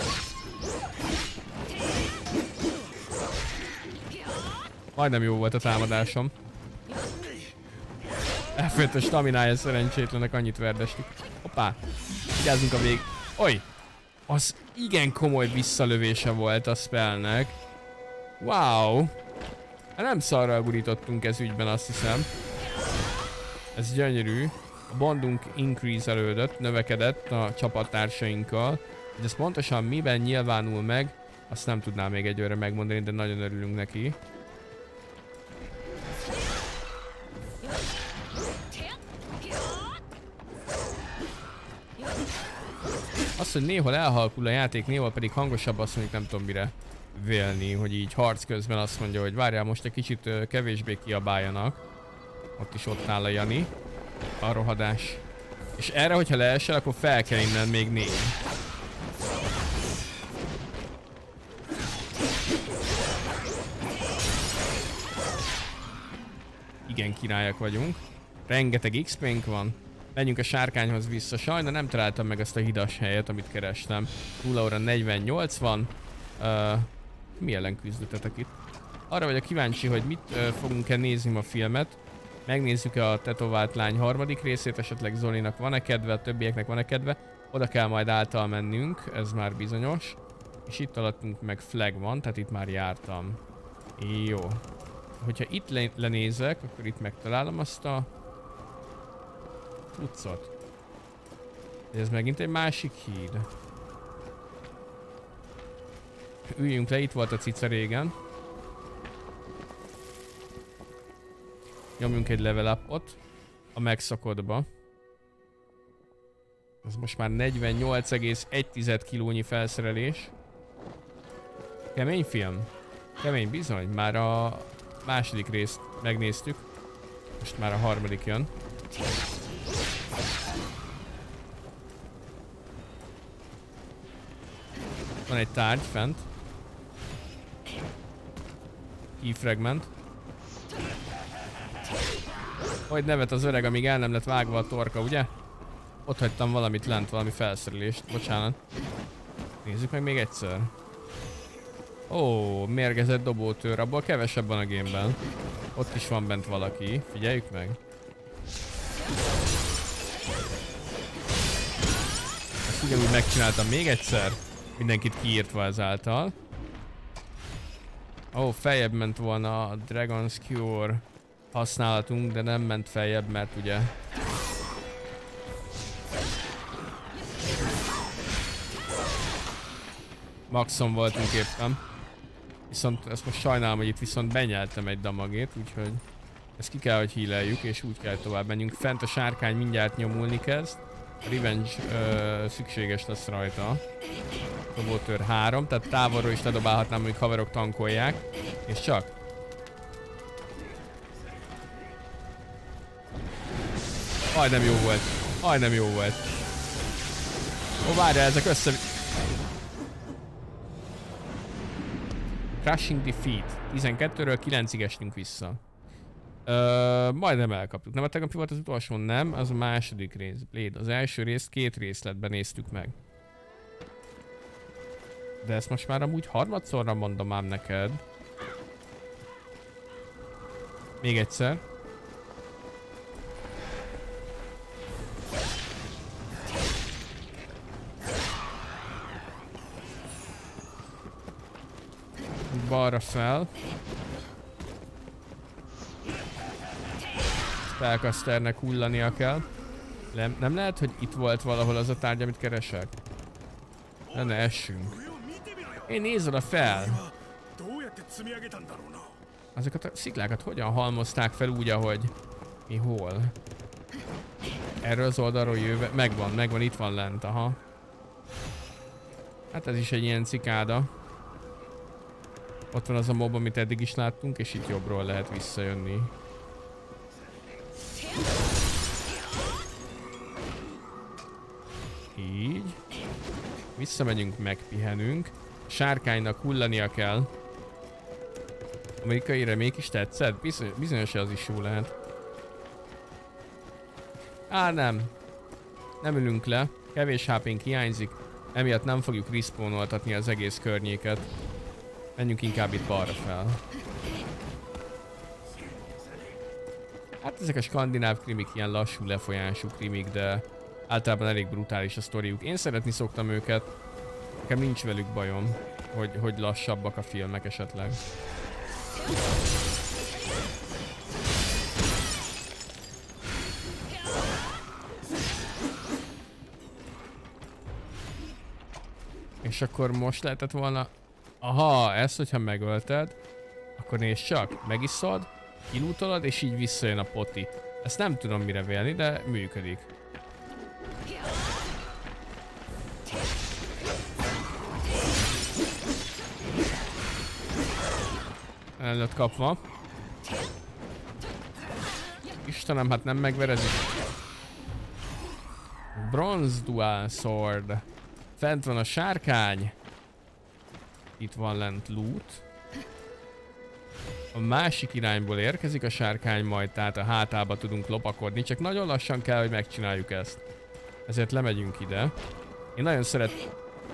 Majdnem jó volt a támadásom. Elfőtt a staminája szerencsétlenek, annyit verdestik. Hoppá! Vigyázzunk a vég... Oly! Az igen komoly visszalövése volt a spellnek. Wow! Hát nem szarral gurítottunk ez ügyben, azt hiszem. Ez gyönyörű. A bondunk increase-elődött, növekedett a csapattársainkkal. De ez pontosan miben nyilvánul meg, azt nem tudnám még egyőre megmondani, de nagyon örülünk neki. Az, hogy néhol elhalkul a játék, néhol pedig hangosabb, azt mondjuk nem tudom mire vélni, hogy így harc közben azt mondja, hogy várjál, most egy kicsit kevésbé kiabáljanak. Ott is ott áll a Jani. A rohadás. És erre, hogyha leesel, akkor fel kell innen még 4. Igen, királyak vagyunk. Rengeteg XP-nk van. Menjünk a sárkányhoz vissza. Sajna nem találtam meg ezt a hidas helyet, amit kerestem. 0 óra 48 van. Mi ellen küzdötetek itt? Arra vagyok kíváncsi, hogy mit fogunk-e nézni a filmet. Megnézzük-e a tetovált lány harmadik részét, esetleg Zolinak van-e kedve, a többieknek van-e kedve. Oda kell majd által mennünk, ez már bizonyos. És itt alattunk meg flag van, tehát itt már jártam. Jó. Hogyha itt lenézek, akkor itt megtalálom azt a cuccot. Ez megint egy másik híd. Üljünk le, itt volt a cica régen. Nyomjunk egy level upot a megszakodba. Ez most már 48,1 kilónyi felszerelés. Kemény film. Kemény bizony. Már a második részt megnéztük. Most már a harmadik jön. Van egy tárgy fent. Key fragment. Hogy nevet az öreg, amíg el nem lett vágva a torka, ugye? Ott hagytam valamit lent, valami felszerelést. Bocsánat. Nézzük meg még egyszer. Ó, mérgezett dobótőr, abból kevesebb van a gameben. Ott is van bent valaki, figyeljük meg. Ezt ugyanúgy megcsináltam még egyszer. Mindenkit kiírtva ezáltal. Ó, feljebb ment volna a Dragon's Cure használatunk, de nem ment feljebb, mert ugye... maxon voltunk éppen. Viszont ezt most sajnálom, hogy itt viszont benyeltem egy damagét, úgyhogy ezt ki kell, hogy healeljük, és úgy kell tovább menjünk. Fent a sárkány mindjárt nyomulni kezd. A revenge szükséges lesz rajta. Dobótör 3, tehát távolról is ledobálhatnám, hogy haverok tankolják. És csak. Majdnem jó volt. Majdnem jó volt. Ó, várjál, ezek össze... Crushing Defeat. 12-ről 9-ig estünk vissza. Majdnem elkaptuk. Nem a tegnapi volt az utolsó? Nem, az a második rész. Blade. Az első részt 2 részletben néztük meg. De ezt most már amúgy harmadszorra mondom ám neked. Még egyszer. Balra fel. Spellcasternek hullania kell. Nem lehet, hogy itt volt valahol az a tárgy, amit keresek? Ne essünk. Én nézd oda fel! Azokat a sziklákat hogyan halmozták fel úgy, ahogy... Mi hol? Erről az oldalról jöve... Megvan, itt van lent, aha. Hát ez is egy ilyen cikáda. Ott van az a mob, amit eddig is láttunk, és itt jobbról lehet visszajönni. Így. Visszamegyünk, megpihenünk. A sárkánynak hullania kell. Amerikai remék is tetszett? Bizonyos az is jó lehet. Á, nem. Nem ülünk le. Kevés HP-nk hiányzik. Emiatt nem fogjuk respawnoltatni az egész környéket. Menjünk inkább itt balra fel. Hát ezek a skandináv krimik ilyen lassú lefolyású krimik, de általában elég brutális a sztoriuk. Én szeretni szoktam őket. Nekem nincs velük bajom, hogy lassabbak a filmek esetleg. És akkor most lehetett volna... Aha, ezt hogyha megölted, akkor nézd csak, megiszod, kilútolod, és így visszajön a poti. Ezt nem tudom mire vélni, de működik. El lett kapva. Istenem, hát nem megverezik. Bronze Dual Sword. Fent van a sárkány. Itt van lent loot. A másik irányból érkezik a sárkány majd, tehát a hátába tudunk lopakodni. Csak nagyon lassan kell, hogy megcsináljuk ezt. Ezért lemegyünk ide. Én nagyon szeret...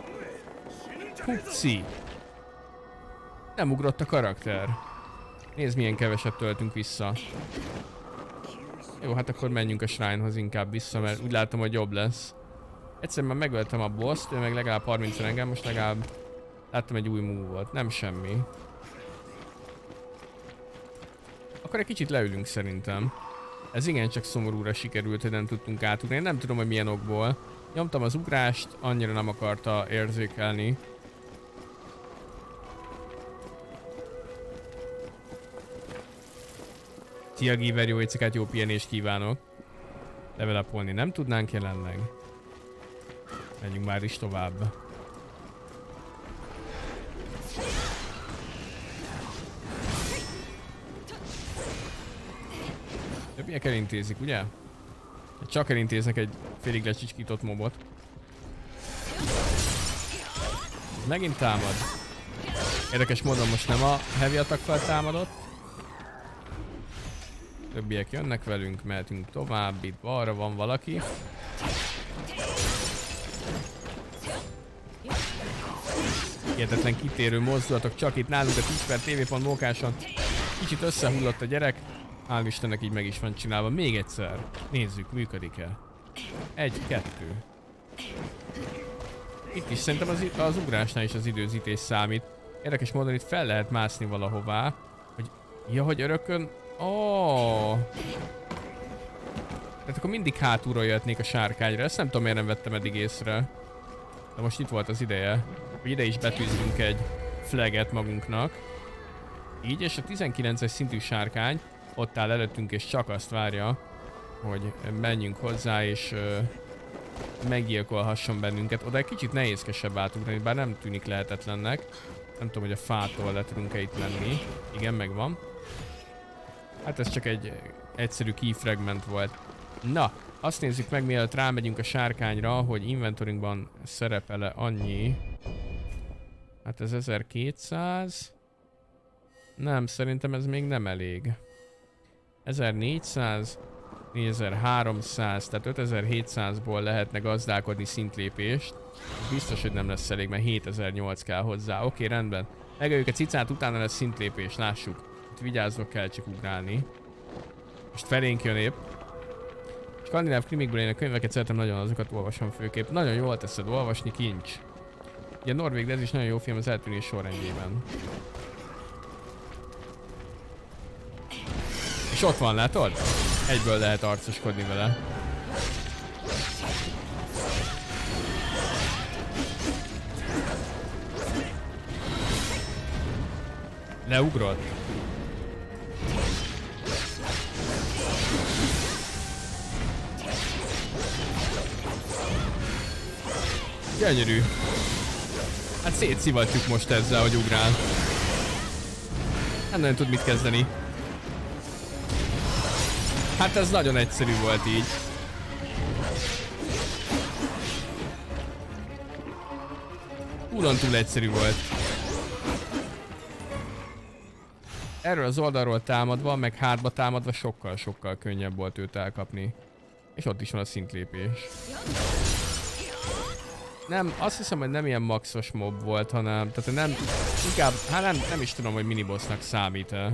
Hupci! Nem ugrott a karakter. Nézd, milyen keveset töltünk vissza. Jó, hát akkor menjünk a shrine-hoz inkább vissza, mert úgy látom, hogy jobb lesz. Egyszerűen már megöltem a boss-t, ő meg legalább 30 engem, most legalább láttam egy új move-ot, nem semmi. Akkor egy kicsit leülünk szerintem. Ez igencsak szomorúra sikerült, hogy nem tudtunk átugrani. Én nem tudom, hogy milyen okból. Nyomtam az ugrást, annyira nem akarta érzékelni. Szia Giver, jó éjszakát, jó pihenést kívánok. Level up-olni nem tudnánk jelenleg. Menjünk már is tovább. Többiek elintézik, ugye? Csak elintéznek egy félig lecsicskított mobot. Megint támad. Érdekes módon most nem a heavy attackkal támadott. Többiek jönnek velünk, mehetünk tovább, itt balra van valaki. Hihetetlen kitérő mozdulatok csak itt nálunk a twitch.tv.mókáson. Kicsit összehullott a gyerek. Hál' Istennek így meg is van csinálva. Még egyszer. Nézzük, működik-e. 1, 2. Itt is szerintem az ugrásnál is az időzítés számít. Érdekes módon itt fel lehet mászni valahová. Hogy, ja, hogy örökön... Oh. Tehát akkor mindig hátulról jöhetnék a sárkányra. Ezt nem tudom, miért nem vettem eddig észre. De most itt volt az ideje, hogy ide is betűzzünk egy flaget magunknak. Így, és a 19-es szintű sárkány ott áll előttünk, és csak azt várja, hogy menjünk hozzá, és meggyilkolhasson bennünket. Oda egy kicsit nehézkesebb átugrani, bár nem tűnik lehetetlennek. Nem tudom, hogy a fától le tudunk-e itt menni. Igen, megvan. Hát ez csak egy egyszerű key fragment volt. Na, azt nézzük meg, mielőtt rámegyünk a sárkányra, hogy inventorunkban szerepel-e annyi. Hát ez 1200. Nem, szerintem ez még nem elég. 1400, 4300, tehát 5700-ból lehetne gazdálkodni szintlépést. Biztos, hogy nem lesz elég, mert 7008 kell hozzá. Oké, rendben. Megöljük a cicát, utána lesz szintlépés, lássuk. Itt vigyázva kell csak ugrálni. Most felénk jön épp. Skandináv krimikből én a könyveket szeretem, nagyon azokat olvasom főképp. Nagyon jól teszed olvasni, kincs. Ugye Norvég, de ez is nagyon jó film az eltűnés sorrendjében. És ott van, látod? Egyből lehet arcoskodni vele. Leugrott. Gyönyörű. Hát szétszivatjuk most ezzel, hogy ugrál. Nem nagyon tud mit kezdeni. Hát ez nagyon egyszerű volt így. Túl egyszerű volt. Erről az oldalról támadva, meg hátba támadva sokkal könnyebb volt őt elkapni. És ott is van a szintlépés. Nem, azt hiszem, hogy nem ilyen maxos mob volt, hanem, tehát nem, inkább, hát nem is tudom, hogy minibossnak számít-e.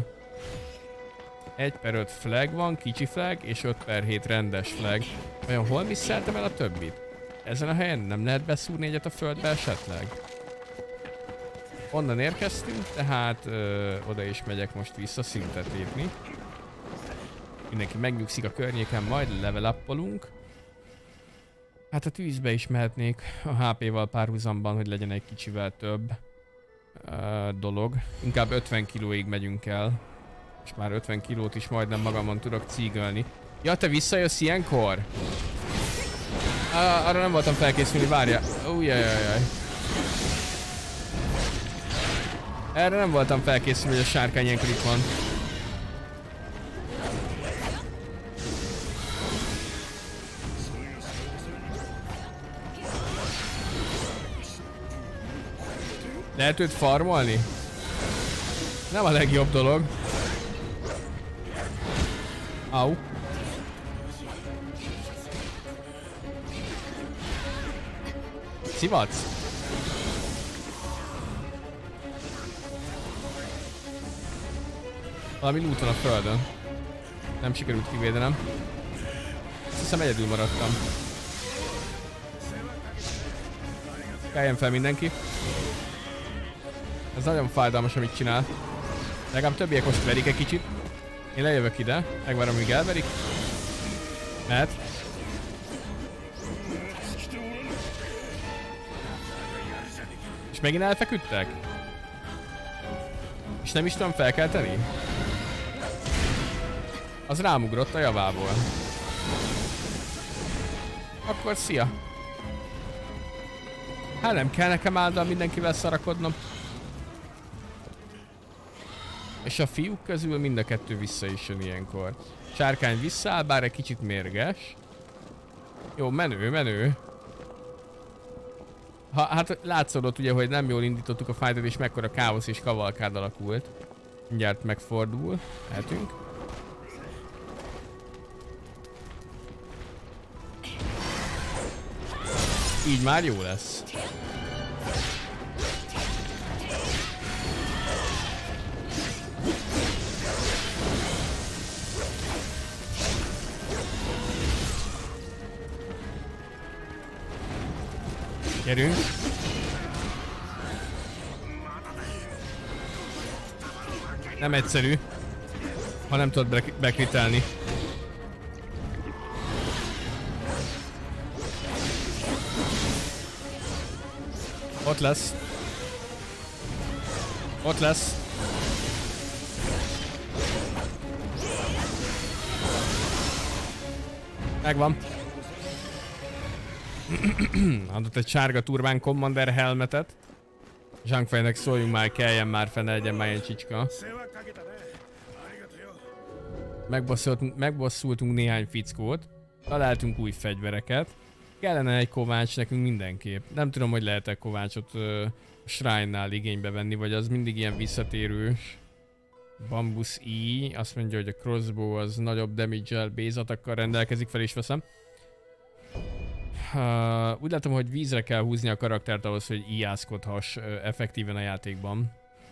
1/5 flag van, kicsi flag, és 5/7 rendes flag. Vajon hol misszeltem el a többit? Ezen a helyen nem lehet beszúrni egyet a földbe esetleg? Onnan érkeztünk, tehát oda is megyek most vissza szintet lépni. Mindenki megnyugszik a környéken, majd level up-olunk. Hát a tűzbe is mehetnék a HP-val párhuzamban, hogy legyen egy kicsivel több dolog. Inkább 50 kilóig megyünk el. És már 50 kilót is majdnem magamon tudok cígölni. Ja, te visszajössz ilyenkor? Arra nem voltam felkészülni, várja. Ujjajajaj. Erre nem voltam felkészülni, hogy a sárkány ilyenkor itt van. Lehet őt farmolni? Nem a legjobb dolog. Au. Szivatsz? Valami loot van a földön. Nem sikerült kivédenem. Azt hiszem egyedül maradtam. Keljen fel mindenki. Ez nagyon fájdalmas, amit csinál. Legalább többiek most verik egy kicsit. Én lejövök ide, megvárom, míg elverik. Mehet. És megint elfeküdtek? És nem is tudom felkelteni? Az rámugrott a javából. Akkor szia. Hát nem kell nekem áldal mindenkivel szarakodnom. És a fiúk közül mind a kettő vissza is jön ilyenkor. Sárkány visszaáll, bár egy kicsit mérges. Jó, menő. Hát látszódott ugye, hogy nem jól indítottuk a fightot, és mekkora káosz és kavalkád alakult. Mindjárt megfordul. Lehetünk. Így már jó lesz. Gyerünk. Nem egyszerű, ha nem tudod bekritelni. Ott lesz. Ott lesz. Megvan. Adott egy sárga turbán Commander helmetet. Zhangfeinek szóljunk már, keljen már fel, ne legyen már ilyen csicska. Megbosszultunk néhány fickót. Találtunk új fegyvereket. Kellene egy kovács nekünk mindenképp. Nem tudom, hogy lehet-e kovácsot Shrine-nál igénybe venni, vagy az mindig ilyen visszatérős. Bambusz E, azt mondja, hogy a crossbow az nagyobb damage-el, base attack-kal rendelkezik, fel is veszem. Úgy látom, hogy vízre kell húzni a karaktert ahhoz, hogy ijászkodhass effektíven a játékban.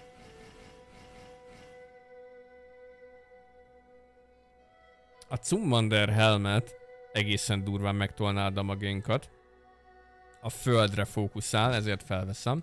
A Commander helmet egészen durván megtolná a damagénkat. A földre fókuszál, ezért felveszem.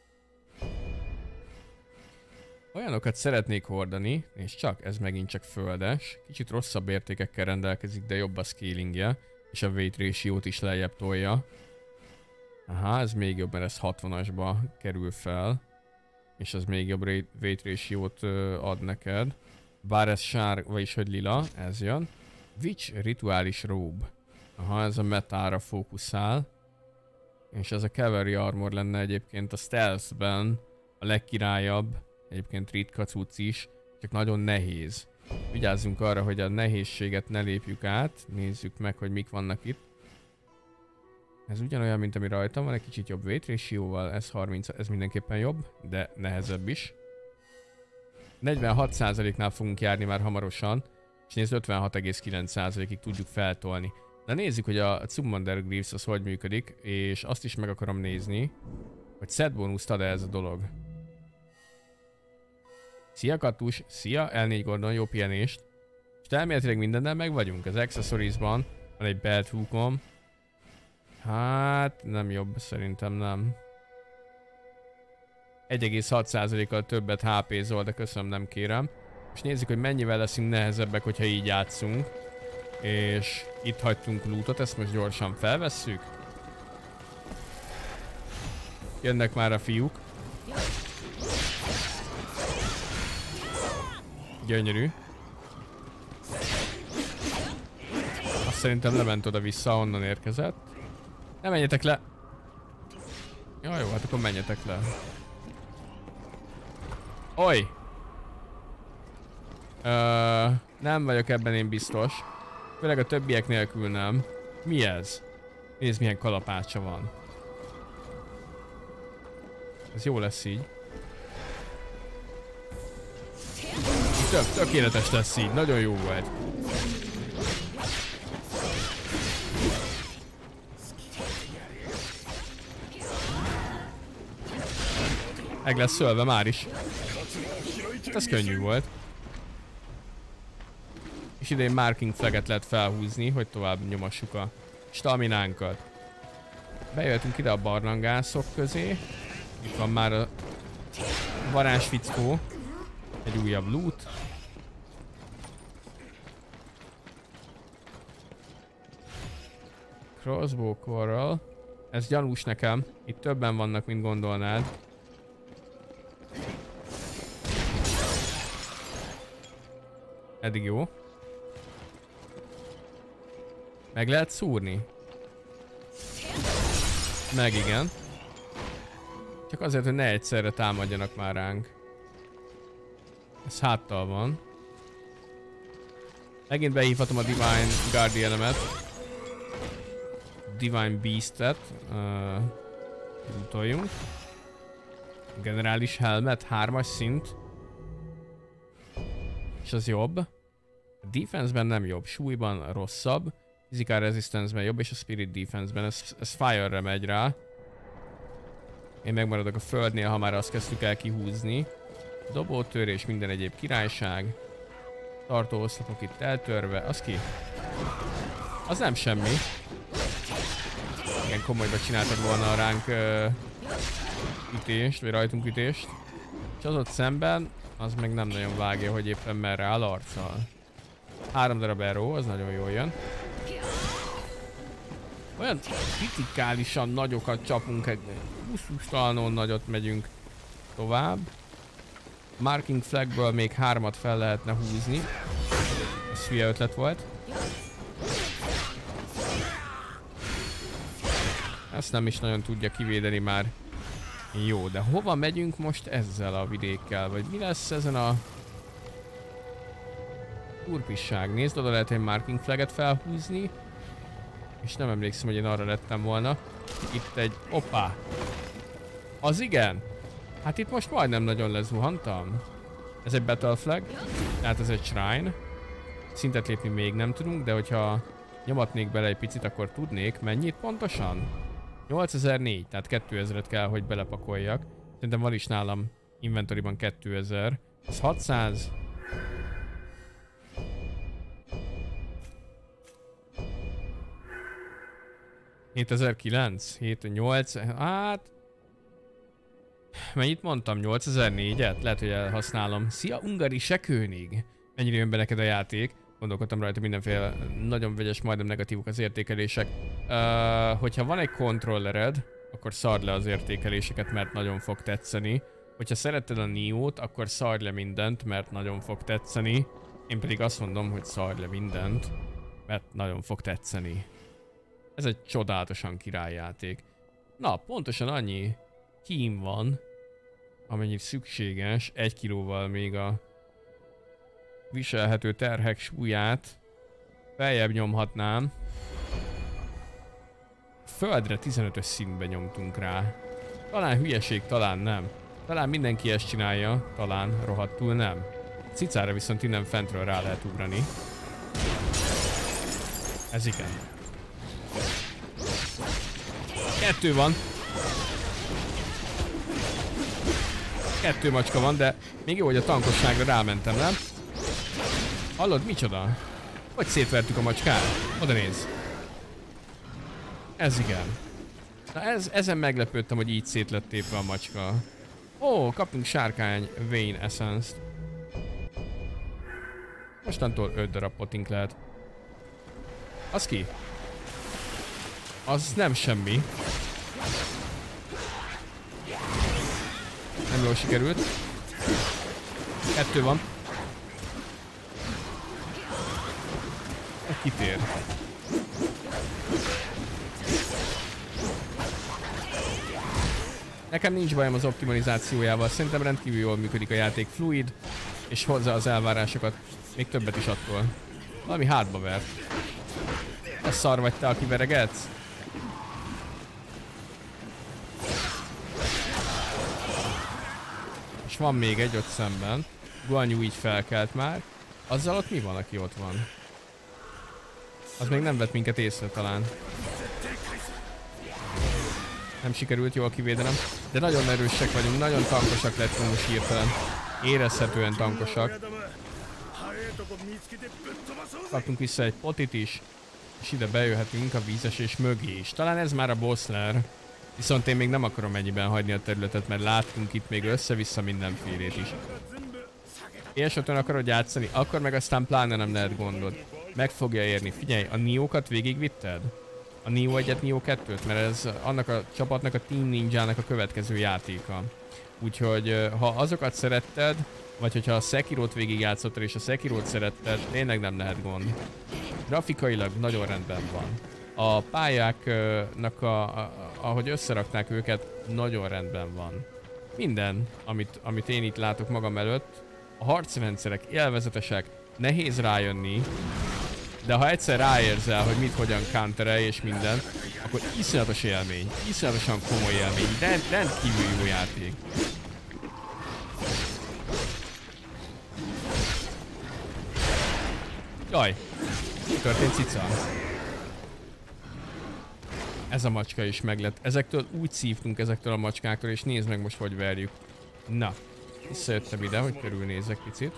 Olyanokat szeretnék hordani, és csak, ez megint csak földes. Kicsit rosszabb értékekkel rendelkezik, de jobb a scalingje. És a weight ratio-t is lejjebb tolja. Aha, ez még jobb, mert ez 60-asba kerül fel. És az még jobb weight ratio-t ad neked. Bár ez sár, vagyis hogy lila, ez jön. Witch rituális robe. Aha, ez a metára fókuszál. És ez a cavalry armor lenne egyébként a stealth-ben a legkirályabb. Egyébként ritka cucc is, csak nagyon nehéz. Vigyázzunk arra, hogy a nehézséget ne lépjük át. Nézzük meg, hogy mik vannak itt. Ez ugyanolyan, mint ami rajtam van, egy kicsit jobb weight ratio-val, ez 30, ez mindenképpen jobb, de nehezebb is. 46%-nál fogunk járni már hamarosan, és nézd, 56,9%-ig tudjuk feltolni. De nézzük, hogy a Commander Greaves az hogy működik, és azt is meg akarom nézni, hogy set bónuszt ad-e ez a dolog. Szia Katus, szia L4 Gordon, jó pihenést. És elméletileg mindennel meg vagyunk, az accessories-ban van egy belt hookom. Hát nem jobb, szerintem nem. 1,6%-kal többet HP-zol, de köszönöm, nem kérem. És nézzük, hogy mennyivel leszünk nehezebbek, hogyha így játszunk. És itt hagytunk lootot, ezt most gyorsan felvesszük. Jönnek már a fiúk. Gyönyörű. Azt szerintem lement oda-vissza, onnan érkezett. Ne menjetek le! Ja, jó, hát akkor menjetek le. Oj! Nem vagyok ebben én biztos. Főleg a többiek nélkül nem. Mi ez? Nézd, milyen kalapácsa van. Ez jó lesz így. Tökéletes lesz így, nagyon jó volt. Meg lesz szölve már is. Ez könnyű volt. És ide egy marking flaget lehet felhúzni, hogy tovább nyomassuk a staminánkat. Bejöttünk ide a barlangászok közé. Itt van már a varázsfickó. Egy újabb loot. Crossbow Quarrel. Ez gyanús nekem. Itt többen vannak, mint gondolnád. Eddig jó. Meg lehet szúrni? Meg igen. Csak azért, hogy ne egyszerre támadjanak már ránk. Ez háttal van. Megint behívhatom a Divine Guardian-emet. Divine Beast-et. Utoljunk. Generális helmet, 3-as szint. És az jobb. A defense-ben nem jobb, súlyban rosszabb. Physical resistance-ben jobb, és a spirit defense-ben. Ez fire-re megy rá. Én megmaradok a földnél, ha már azt kezdtük el kihúzni. Dobótörés, minden egyéb királyság. Tartóoszlopok itt eltörve. Az ki? Az nem semmi. igen komolyba csináltad volna ránk ütést, vagy rajtunk ütést. És az ott szemben, az meg nem nagyon vágja, hogy éppen merre áll arccal. 3 darab arrow, az nagyon jól jön. Olyan kritikálisan nagyokat csapunk, egy 20-talanon nagyot megyünk tovább. Marking flagből még 3-at fel lehetne húzni. Ez hülye ötlet volt. Ezt nem is nagyon tudja kivédeni már. Jó, de hova megyünk most ezzel a vidékkel? Vagy mi lesz ezen a turpisság? Nézd, oda lehet egy marking flaget felhúzni. És nem emlékszem, hogy én arra lettem volna. Itt egy... Hoppá! Az igen! Hát itt most majdnem nagyon lezuhantam. Ez egy battle flag, tehát ez egy shrine. Szintet lépni még nem tudunk, de hogyha nyomatnék bele egy picit, akkor tudnék. Mennyit pontosan? 8004, tehát 2000-et kell, hogy belepakoljak. Szerintem van is nálam inventoryban 2000. Ez 600. $7009, 7-8, hát... Mennyit mondtam? 8004-et? Lehet, hogy elhasználom. Szia, Ungari Sekönig! Mennyire jön be neked a játék? Gondolkodtam rajta, mindenféle nagyon vegyes, majdnem negatívok az értékelések. Hogyha van egy kontrollered, akkor szard le az értékeléseket, mert nagyon fog tetszeni. Hogyha szereted a Nioh-t, akkor szard le mindent, mert nagyon fog tetszeni. Én pedig azt mondom, hogy szard le mindent, mert nagyon fog tetszeni. Ez egy csodálatosan királyjáték. Na, pontosan annyi tím van, amennyit szükséges, 1 kilóval még a viselhető terhek súlyát feljebb nyomhatnám. Földre 15-ös szintbe nyomtunk rá. Talán hülyeség, talán nem. Talán mindenki ezt csinálja, talán rohadtul nem. Cicára viszont innen fentről rá lehet ugrani. Ez igen. 2 van. 2 macska van, de még jó, hogy a tankosságra rámentem, nem? Hallod, micsoda? Hogy szétvertük a macskát? Oda nézz. Ez igen. Na ezen meglepődtem, hogy így szét lett tépve a macska. Ó, kaptunk sárkány Vein Essence-t. Mostantól 5 darab potink lehet. Az ki? Az nem semmi. Nem jól sikerült. 2 van. Kitér. Nekem nincs bajom az optimalizációjával, szerintem rendkívül jól működik a játék, fluid, és hozza az elvárásokat, még többet is attól. Valami hátba vert. Ez szar vagy te, aki veregetsz? És van még egy ott szemben. Guan Yu így felkelt már. Azzal ott mi van, aki ott van? Az még nem vett minket észre talán. Nem sikerült jól kivédenem, de nagyon erősek vagyunk, nagyon tankosak lettünk most hirtelen. Érezhetően tankosak. Kaptunk vissza egy potit is, és ide bejöhetünk a vízesés mögé is. Talán ez már a bossler. Viszont én még nem akarom ennyiben hagyni a területet, mert láttunk itt még össze-vissza mindenfélét is. Ilyesötön akarod játszani, akkor meg aztán pláne nem lehet gondod. Meg fogja érni. Figyelj, a Nioh-kat végigvitted? A Nioh 1-et, Nioh 2-t, mert ez annak a csapatnak, a Team Ninjának a következő játéka. Úgyhogy ha azokat szeretted, vagy hogyha a Sekirot végigjátszottad és a Sekirot szeretted, tényleg nem lehet gond. Grafikailag nagyon rendben van. A pályáknak, ahogy összerakták őket, nagyon rendben van. Minden, amit én itt látok magam előtt, a harcrendszerek élvezetesek, nehéz rájönni, de ha egyszer ráérzel, hogy mit hogyan counterelj és minden, akkor iszonyatos élmény, iszonyatosan komoly élmény, rendkívül jó játék. Jaj, történt cica. Ez a macska is meglett. Ezektől úgy szívtunk ezektől a macskáktól, és nézd meg most, hogy verjük. Na, visszajöttem ide, hogy körülnézek picit.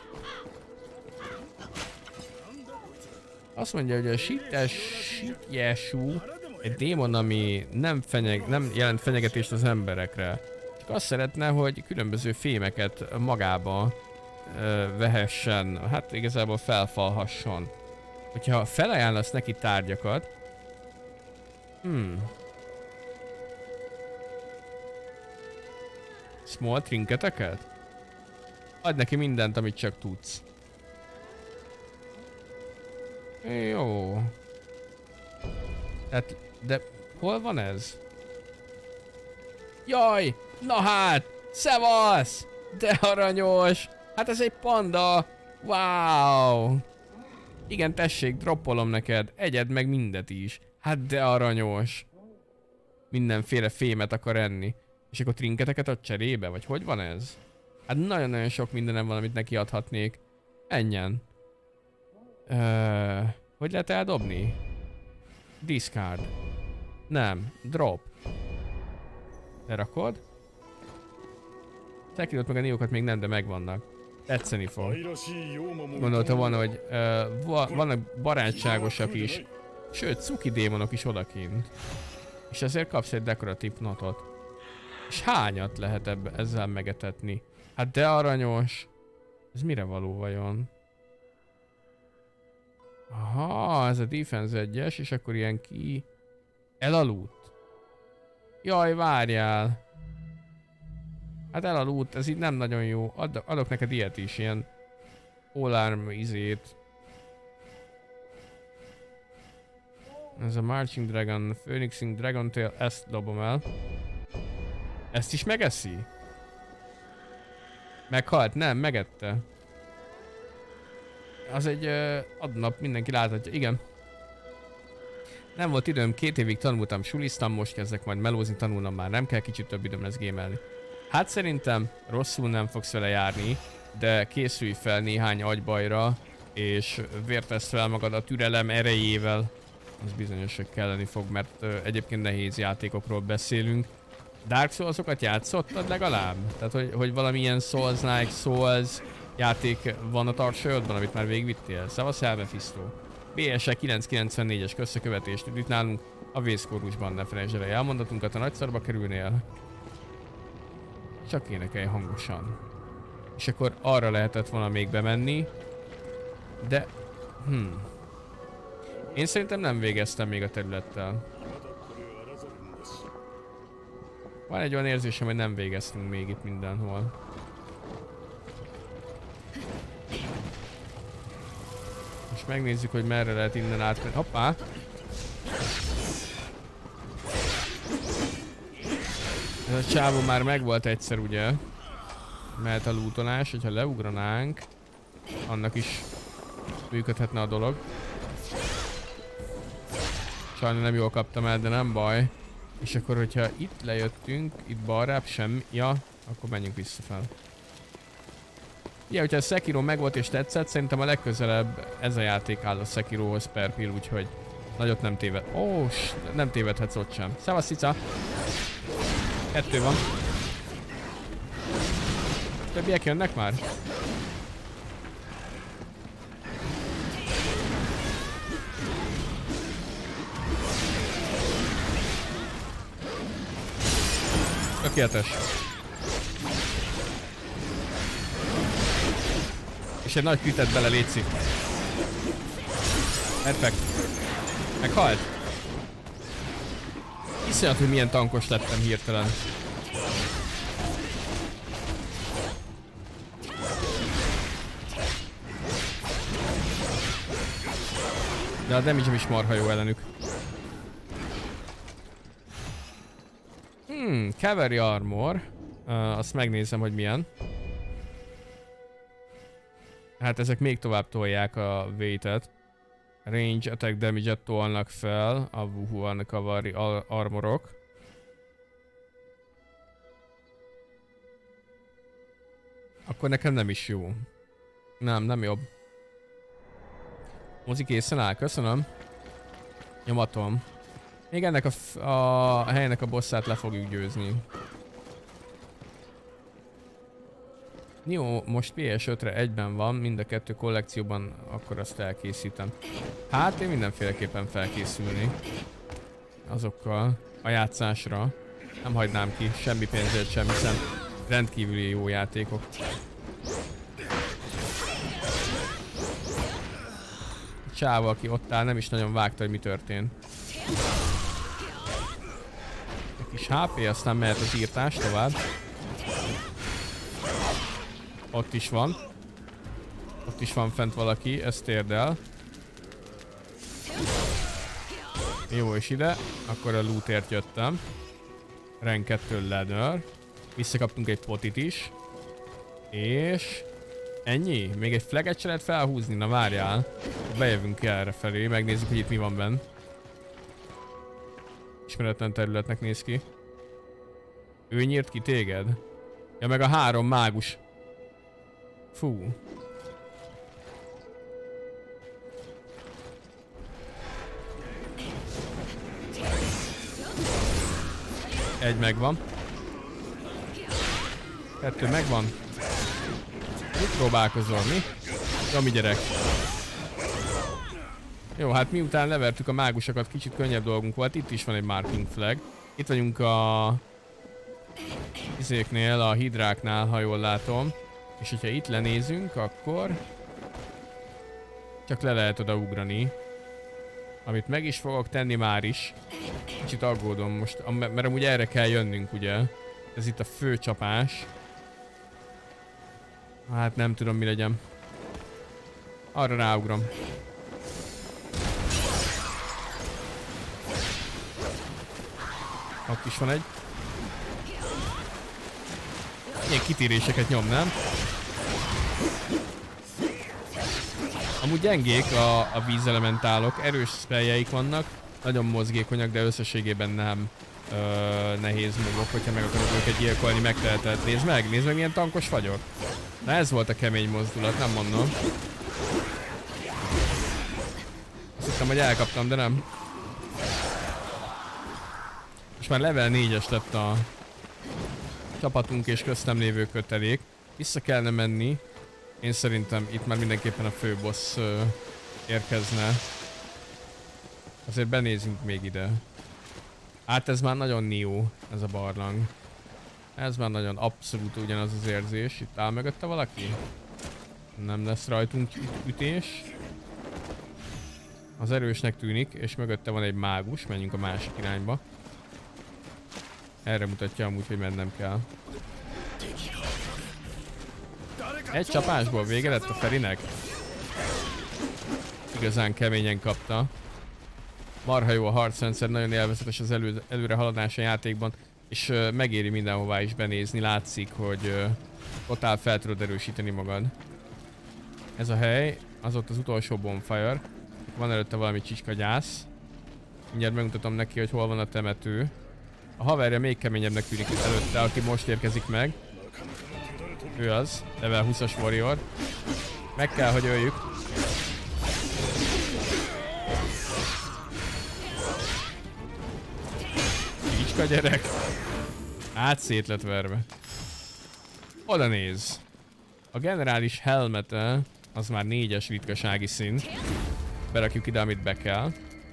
Azt mondja, hogy a Shitjeshu Egy démon, ami nem jelent fenyegetést az emberekre. Csak azt szeretne, hogy különböző fémeket magába vehessen, hát igazából felfalhasson. Hogyha felajánlasz neki tárgyakat... Small trinketeket? Adj neki mindent, amit csak tudsz. Jó. Tehát, de hol van ez? Jaj! Na hát! Szevasz! De aranyos! Hát ez egy panda! Wow! Igen, tessék, droppolom neked. Egyed meg mindet is. Hát de aranyos! Mindenféle fémet akar enni. És akkor trinketeket ad cserébe? Vagy hogy van ez? Hát nagyon-nagyon sok mindenem van, amit neki adhatnék. Enjen. Hogy lehet eldobni? Discard. Nem. Drop. Lerakod. Sekirot meg a Niokat még nem, de megvannak. Tetszeni fog. Gondoltam volna, hogy vannak barátságosak is. Sőt, cuki démonok is odakint. És ezért kapsz egy dekoratív notot. És hányat lehet ezzel megetetni? Hát de aranyos. Ez mire való vajon? Aha, ez a defense 1-es, és akkor ilyen ki... Elaludt. Jaj, várjál. Hát elaludt, ez így nem nagyon jó. Adok neked ilyet is, ilyen... All-arm izét. Ez a Marching Dragon, Phoenixing Dragon Tail, ezt dobom el. Ezt is megeszi? Meghalt? Nem, megette. Az egy adnap, mindenki láthatja, igen. Nem volt időm, 2 évig tanultam, suliztam, most kezdek majd melózni, tanulnom már nem kell, kicsit több időm lesz gémelni. Hát szerintem rosszul nem fogsz vele járni, de készülj fel néhány agybajra, és vértesz fel magad a türelem erejével. Az bizonyos, hogy kelleni fog, mert egyébként nehéz játékokról beszélünk. Dark Souls-okat játszottad legalább? Tehát, hogy valamilyen Souls-like, Souls játék van a tarsajodban, amit már végigvittél? Szevasz Elmefisztó. BSE 994-es köszökövetést itt nálunk a vészkórusban, ne felejtsd el elmondatunkat, a nagyszarba kerülnél. Csak énekelj hangosan. És akkor arra lehetett volna még bemenni. De... Én szerintem nem végeztem még a területtel. Van egy olyan érzésem, hogy nem végeztünk még itt mindenhol. Most megnézzük, hogy merre lehet innen átmenni. Hoppá! Ez a csávó már megvolt egyszer, ugye? Mehet a lootolás, hogyha leugranánk, annak is működhetne a dolog. Sajnos nem jól kaptam el, de nem baj. És akkor, hogyha itt lejöttünk, itt balrább semmi, ja, akkor menjünk visszafel. Ja, hogyha a Sekiro megvolt és tetszett, szerintem a legközelebb ez a játék áll a Sekirohoz per pill, úgyhogy nagyot nem téved. Ó, nem tévedhetsz ott sem. Szevasz, cica! 2 van. Többiek jönnek már? Tökéletes. És egy nagy kütet bele, létszik. Perfekt. Meghalt. Iszonyat, hogy milyen tankos lettem hirtelen. De a damage-em is marha jó ellenük. Cavalry Armor. Azt megnézem, hogy milyen. Hát ezek még tovább tolják a weight-et. Range attack damage-et tolnak fel a Wuhan Cavalry Armorok. Akkor nekem nem is jó. Nem jobb. Mozi készen áll, köszönöm. Nyomatom. Még ennek a helynek a bosszát le fogjuk győzni. Jó, most PS5-re egyben van, mind a 2 kollekcióban, akkor azt elkészítem. Hát én mindenféleképpen felkészülni. azokkal a játszásra. Nem hagynám ki semmi pénzért sem, hiszen rendkívüli jó játékok. A csáva, aki ott áll, nem is nagyon vágta, hogy mi történt. Egy kis HP, aztán mehet az írtás tovább. Ott is van. Ott is van fent valaki, ez térdel. Jó, és ide. Akkor a lootért jöttem. Rank 2 ladder. Visszakaptunk egy potit is. És... ennyi? Még egy flaget se lehet felhúzni? Na várjál. Bejövünk erre felé, megnézzük, hogy itt mi van benn. Ismeretlen területnek néz ki. Ő nyírt ki téged? Ja, meg a 3 mágus. Fú. Egy megvan. 2 megvan. Mit próbálkozol, mi? Tomi gyerek. Jó, hát miután levertük a mágusokat, kicsit könnyebb dolgunk volt. Itt is van egy marking flag. Itt vagyunk a... izéknél, a hidráknál, ha jól látom. És hogyha itt lenézünk, akkor... csak le lehet oda ugrani. Amit meg is fogok tenni már is. Kicsit aggódom most, mert amúgy erre kell jönnünk, ugye? Ez itt a fő csapás. Hát nem tudom, mi legyen. Arra ráugrom. Ott is van egy. Ilyen kitéréseket nyom, nem? Amúgy gyengék a vízelementálok, erős spelljeik vannak, nagyon mozgékonyak, de összességében nem nehéz mobok, hogyha meg akarod őket gyilkolni, megteheted. Nézd meg milyen tankos vagyok. Na ez volt a kemény mozdulat, nem mondom. Azt hittem, hogy elkaptam, de nem. Most már level 4-es lett a csapatunk és köztem lévő kötelék. Vissza kellene menni. Én szerintem itt már mindenképpen a főbossz érkezne. Azért benézünk még ide. Hát ez már nagyon Neo, ez a barlang. Ez már nagyon abszolút ugyanaz az érzés. Itt áll mögötte valaki? Nem lesz rajtunk ütés. Az erősnek tűnik, és mögötte van egy mágus. Menjünk a másik irányba. Erre mutatja amúgy, hogy mennem kell. Egy csapásból vége lett a Ferinek. Igazán keményen kapta. Marha jó a harcrendszer, nagyon élvezetes az előre haladás a játékban. És megéri mindenhová is benézni, látszik, hogy totál fel tudod erősíteni magad. Ez a hely, az ott az utolsó bonfire. Van előtte valami csicskagyász. Mindjárt megmutatom neki, hogy hol van a temető. A haverja még keményebbnek tűnik előtte, aki most érkezik meg. Ő az, level 20-as warrior. Meg kell, hogy öljük. Csicska gyerek. Hát szét lett verve. Oda néz. A generális helmete az már 4-es ritkasági szint. Berakjuk ide, amit be kell.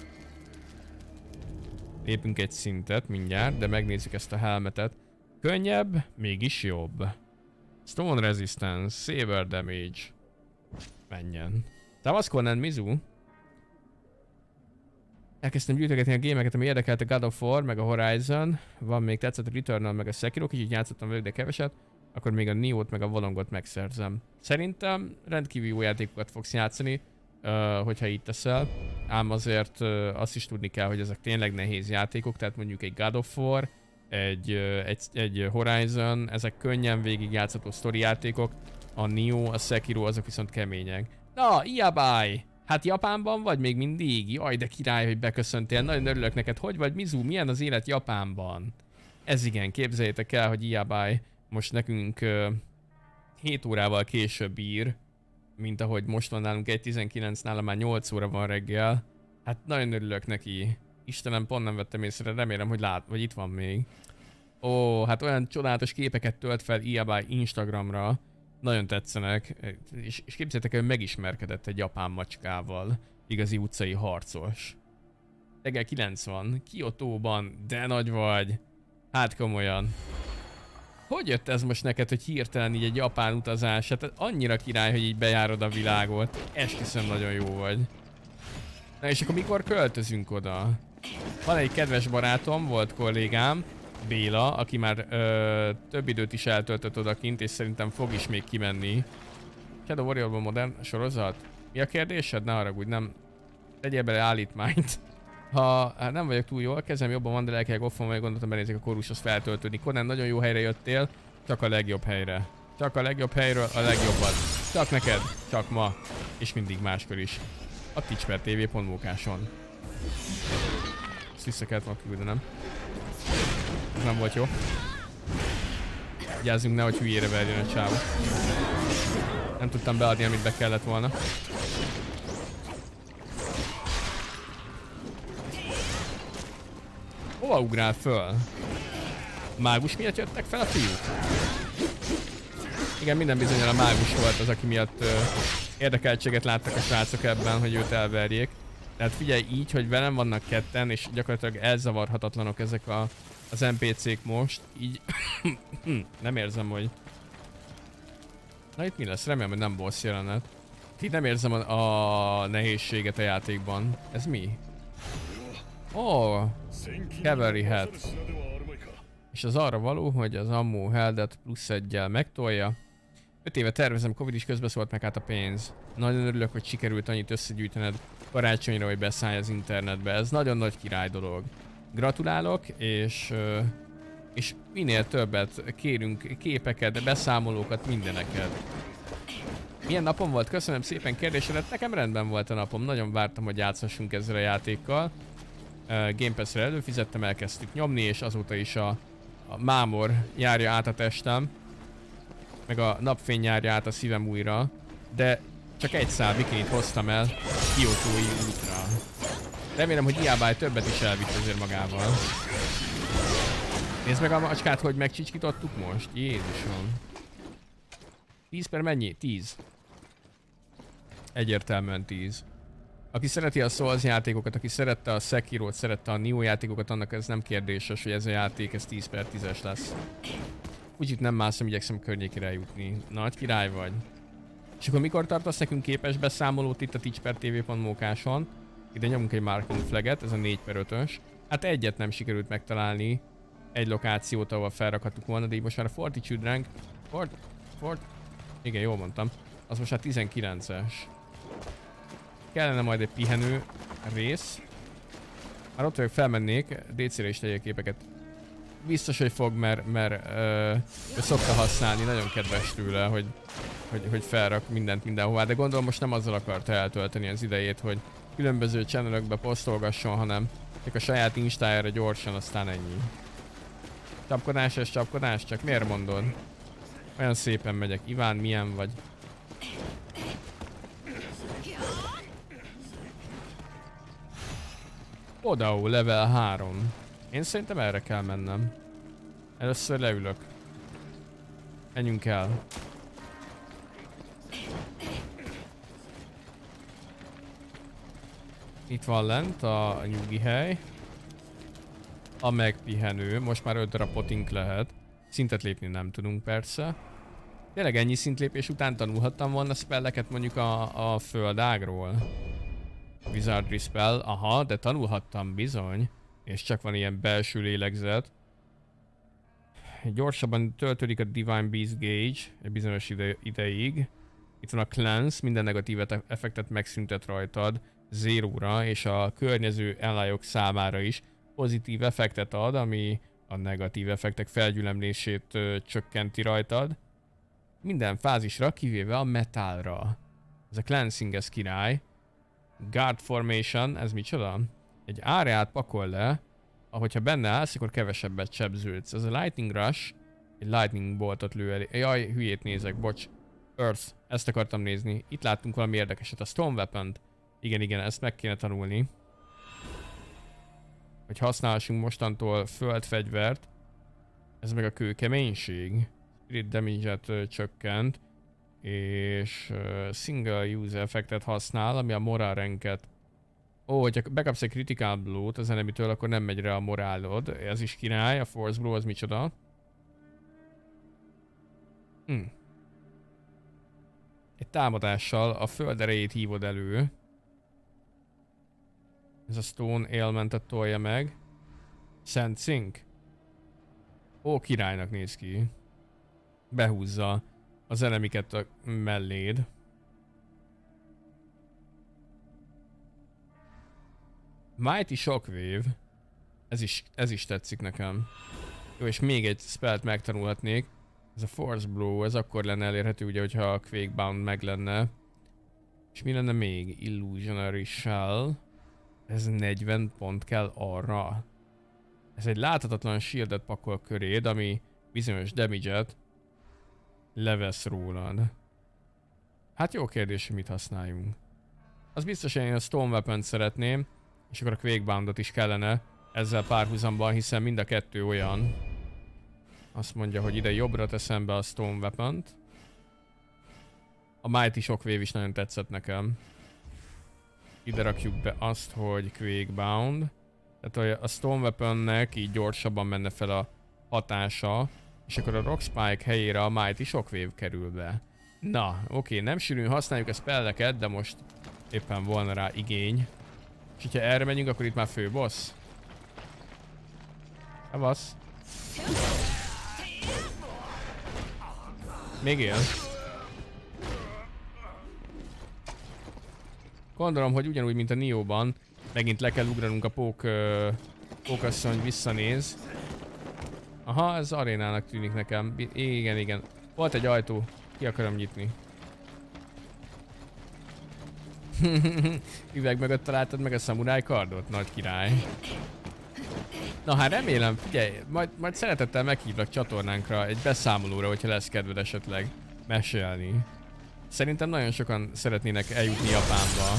Lépünk egy szintet mindjárt, de megnézzük ezt a helmetet. Könnyebb, mégis jobb. Stone Resistance, Saber Damage. Menjen. Tavaszkolnán Mizu. Elkezdtem gyűjtögetni a gémeket, ami érdekelt a God of War, meg a Horizon. Van még tetszett a Returnal, meg a Sekiro, kicsit játszottam velük, de keveset. Akkor még a Nioh-t, meg a Volongot megszerzem. Szerintem rendkívül jó játékokat fogsz játszani, hogyha így teszel. Ám azért azt is tudni kell, hogy ezek tényleg nehéz játékok, tehát mondjuk egy God of War, egy Horizon, ezek könnyen végigjátszható sztori játékok. A Nioh, a Sekiro, azok viszont kemények. Na, Iyabai! Hát Japánban vagy még mindig? Jaj, de király, hogy beköszöntél. Nagyon örülök neked. Hogy vagy, Mizu? Milyen az élet Japánban? Ez igen, képzeljétek el, hogy Iyabai most nekünk 7 órával később ír, mint ahogy most van nálunk 1:19, nála már 8 óra van reggel. Hát nagyon örülök neki. Istenem, pont nem vettem észre, remélem, hogy vagy itt van még. Ó, hát olyan csodálatos képeket tölt fel Iyabai Instagramra. Nagyon tetszenek. És képzeljétek el, hogy megismerkedett egy japán macskával. Igazi utcai harcos. Reggel 90. Kiotóban, de nagy vagy. Hát komolyan. Hogy jött ez most neked, hogy hirtelen így egy japán utazás? Hát annyira király, hogy így bejárod a világot. Esküszöm, nagyon jó vagy. Na és akkor mikor költözünk oda? Van egy kedves barátom, volt kollégám, Béla, aki már több időt is eltöltött odakint, és szerintem fog is még kimenni. Shadow Warrior-ban modern sorozat? Mi a kérdésed? Ne haragudj, nem. Tegyél bele állítmányt. Ha hát nem vagyok túl jól, kezem jobban van, de lelkileg offon vagy, gondoltam benézek a kórushoz feltöltődni. Conan, nagyon jó helyre jöttél, csak a legjobb helyre. Csak a legjobb helyről a legjobbat. Csak neked, csak ma, és mindig máskor is. A twitch.tv.mókáson. Ezt vissza kellett volna küldenem. Ez nem volt jó. Vigyázzunk, nehogy hülyére verjön a csávó. Nem tudtam beadni, amit be kellett volna. Hova ugrál föl? Mágus miatt jöttek fel a fiúk? Igen, minden bizonnyal a mágus volt az, aki miatt érdekeltséget láttak a srácok ebben, hogy őt elverjék. Tehát figyelj így, hogy velem vannak ketten, és gyakorlatilag elzavarhatatlanok ezek az NPC-k most, így nem érzem, hogy... Na itt mi lesz? Remélem, hogy nem boss jelenet. Így nem érzem a nehézséget a játékban. Ez mi? Oh, Cavalry Hat. És az arra való, hogy az Ammo Heldet plusz 1-jel megtolja. 5 éve tervezem, Covid is közbeszólt meg hát a pénz. Nagyon örülök, hogy sikerült annyit összegyűjtened karácsonyra, hogy beszállj az internetbe. Ez nagyon nagy király dolog. Gratulálok, és minél többet kérünk, képeket, beszámolókat, mindeneket. Milyen napom volt? Köszönöm szépen kérdésedet. Nekem rendben volt a napom. Nagyon vártam, hogy játszhassunk ezzel a játékkal. Game Pass-re előfizettem, elkezdtük nyomni, és azóta is a mámor járja át a testem. Meg a napfény járja át a szívem újra. De csak egy szál bikinit hoztam el Kiotói útra. Remélem, hogy hiába többet is elvitt azért magával. Nézd meg a macskát, hogy megcsicskítottuk most. Jézusom. 10 per mennyi? 10. Egyértelműen 10. Aki szereti a Souls játékokat, aki szerette a Sekirot, szerette a Nioh játékokat, annak ez nem kérdéses, hogy ez a játék, ez 10 per 10-es lesz. Úgyhogy nem mászom, igyekszem környékére eljutni. Nagy király vagy. És akkor mikor tartasz nekünk képes beszámolót itt a twitch.tv.mókáson? Ide nyomunk egy marking flaget, ez a 4 per 5-ös. Hát egyet nem sikerült megtalálni. Egy lokációt, ahol felrakhattuk volna, de így most már a Fortitude rank... Igen, jól mondtam. Az most már 19-es. Kellene majd egy pihenő rész. Már ott vagyok, felmennék, DC-re is tegyek képeket. Biztos, hogy fog, mert ő szokta használni, nagyon kedves tőle, hogy felrak mindent mindenhová, de gondolom most nem azzal akarta eltölteni az idejét, hogy különböző channelökbe posztolgasson, hanem csak a saját instájára gyorsan, aztán ennyi. Csapkodás és csapkodás, csak miért mondod? Olyan szépen megyek. Iván, milyen vagy? Odaó, level 3. Én szerintem erre kell mennem. Először leülök. Menjünk el. Itt van lent a nyugi hely. A megpihenő. Most már 5 darab potink lehet. Szintet lépni nem tudunk persze. Tényleg ennyi szintlépés után tanulhattam volna spelleket mondjuk a földágról. Wizardry spell, aha, de tanulhattam bizony. És csak van ilyen belső lélegzet. Gyorsabban töltődik a Divine Beast Gauge egy bizonyos ideig. Itt van a Cleanse, minden negatív effektet megszüntet rajtad 0-ra, és a környező allyok számára is pozitív effektet ad, ami a negatív effektek felgyülemlését csökkenti rajtad. Minden fázisra, kivéve a metálra. Ez a Cleansing, ez király. Guard Formation, ez micsoda? Egy áreát pakol le, ahogyha benne állsz, akkor kevesebbet sebződsz. Ez a Lightning Rush, egy Lightning boltot lő elé. Jaj, hülyét nézek, bocs. Earth, ezt akartam nézni. Itt láttunk valami érdekeset, a Stone Weapon-t. Igen, ezt meg kéne tanulni. Hogy használhassunk mostantól földfegyvert. Ez meg a kőkeménység. Spirit damage-et csökkent. És single use effektet használ, ami a moral ranket. Ó, hogyha bekapsz egy critical blow-t az enemitől, akkor nem megy rá a morálod. Ez is király, a force blow az micsoda? Egy támadással a föld erejét hívod elő. Ez a stone ailmentet tolja meg. Sensing. Ó, királynak néz ki. Behúzza az enemiket a melléd. Mighty Shockwave. Ez is tetszik nekem. Jó, és még egy spellt megtanulhatnék. Ez a Force Blow, ez akkor lenne elérhető, ugye, hogyha a Quakebound meg lenne. És mi lenne még? Illusionary Shell. Ez 40 pont kell arra. Ez egy láthatatlan shieldet pakol köréd, ami bizonyos damage-et levesz rólad. Hát jó kérdés, hogy mit használjunk. Az biztos, hogy én a Stone Weapon-t szeretném, és akkor a Quakeboundot is kellene ezzel párhuzamban, hiszen mind a kettő olyan. Azt mondja, hogy ide jobbra teszem be a Stone Weapon-t. A Mighty Shockwave is nagyon tetszett nekem. Ide rakjuk be azt, hogy Quakebound. Tehát a Stone Weapon-nek így gyorsabban menne fel a hatása, és akkor a Rock Spike helyére a Mighty Shockwave kerül be. Na, oké, nem sűrűn használjuk a spelleket, de most éppen volna rá igény. És hogyha erre megyünk, akkor itt már fő boss. Szevasz. Még él. Gondolom, hogy ugyanúgy, mint a Nioh-ban, megint le kell ugranunk a pókasszony visszanéz. Aha, ez arénának tűnik nekem. Igen, igen. Volt egy ajtó. Ki akarom nyitni. Üveg mögött találtad meg a szamuráj kardot? Nagy király. Na hát remélem, figyelj, majd szeretettel meghívlak csatornánkra egy beszámolóra, hogyha lesz kedved esetleg mesélni. Szerintem nagyon sokan szeretnének eljutni Japánba.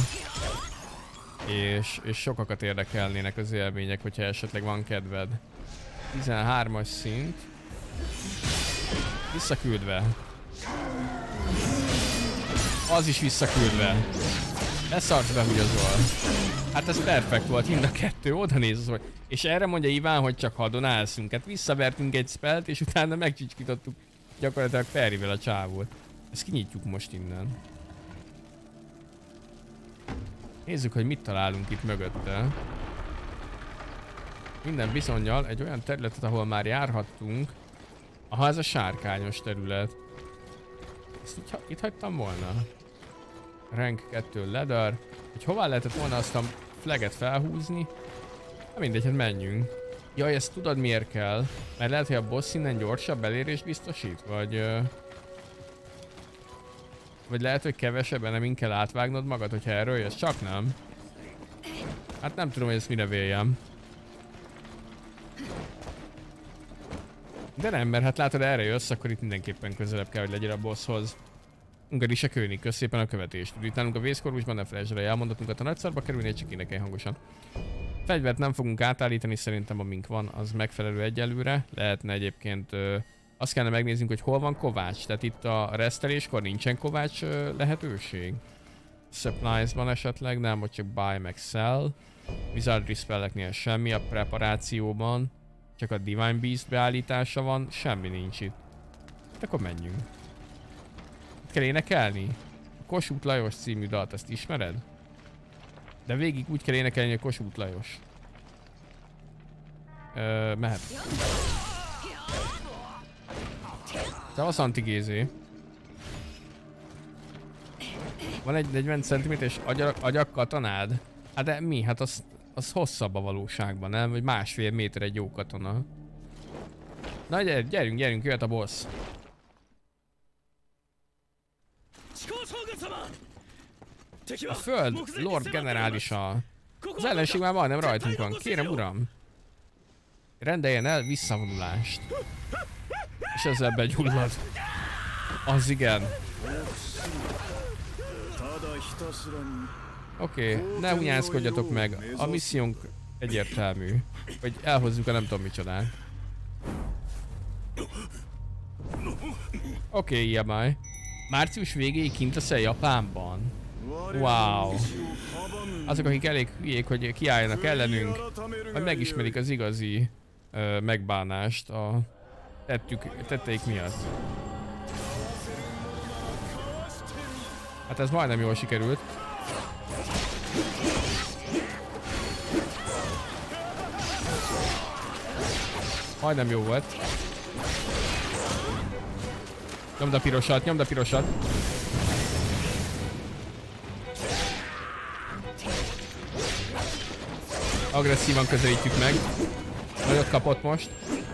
És sokakat érdekelnének az élmények, hogyha esetleg van kedved. 13-as szint. Visszaküldve. Az is visszaküldve. Beszarsz, behúgyazol. Hát ez perfekt volt, mind a kettő, oda néz az, és erre mondja Iván, hogy csak hadonálszunk. Hát visszavertünk egy spellt, és utána megcsicskítottuk gyakorlatilag Perryvel a csávót. Ezt kinyitjuk most innen. Nézzük, hogy mit találunk itt mögötte. Minden bizonnyal egy olyan területet, ahol már járhattunk. Aha, ez a sárkányos terület. Ezt itt hagytam volna. Rank 2 leather. Hogy hová lehetett volna azt a flaget felhúzni? Na mindegy, hát menjünk. Jaj, ezt tudod miért kell? Mert lehet, hogy a boss innen gyorsabb elérést biztosít? Vagy lehet, hogy kevesebben nem kell átvágnod magad, hogyha erről jössz? Csak nem. Hát nem tudom, hogy ezt mire véljem. De nem, mert hát látod, erre jössz, akkor itt mindenképpen közelebb kell, hogy legyél a bosshoz. Ungad is a kőnik, kösz szépen a követést. Utánunk a vészkorúsban, ne felejtsd el elmondatunkat a nagyszarba kerülni, csak énekelj hangosan. Fegyvert nem fogunk átállítani, szerintem amink van, az megfelelő egyelőre. Lehetne egyébként, azt kellene megnéznünk, hogy hol van kovács. Tehát itt a reszteléskor nincsen kovács lehetőség. Supplies-ban esetleg, nem, hogy csak buy meg sell. Wizardry spelleknél semmi, a preparációban. Csak a Divine Beast beállítása van, semmi nincs itt. Hát akkor menjünk. Itt kell énekelni? A Kossuth Lajos című dalt, ezt ismered? De végig úgy kell énekelni, hogy Kossuth Lajos. Mehet. Szevasz Antigézé. Van egy 40 cm-es agyak katonád? Hát de mi? Hát az hosszabb a valóságban, nem? Vagy 1,5 méter egy jó katona. Na gyerünk, jöhet a boss. A föld Lord Generálisa. Az ellenség már majdnem rajtunk van. Kérem uram, rendeljen el visszavonulást. És ezzel begyullad. Az igen. Oké, ne hunyászkodjatok meg. A missziónk egyértelmű. Hogy elhozzuk a nem tudom micsodát. Oké, Iamai. Március végéig kint leszel Japánban. Wow. Azok, akik elég hülyék, hogy kiálljanak ellenünk, majd megismerik az igazi megbánást a tetteik miatt. Hát ez majdnem jól sikerült. Majdnem jó volt. Nyomd a pirosat, nyomd a pirosat. Agresszívan közelítjük meg. Nagyot kapott most.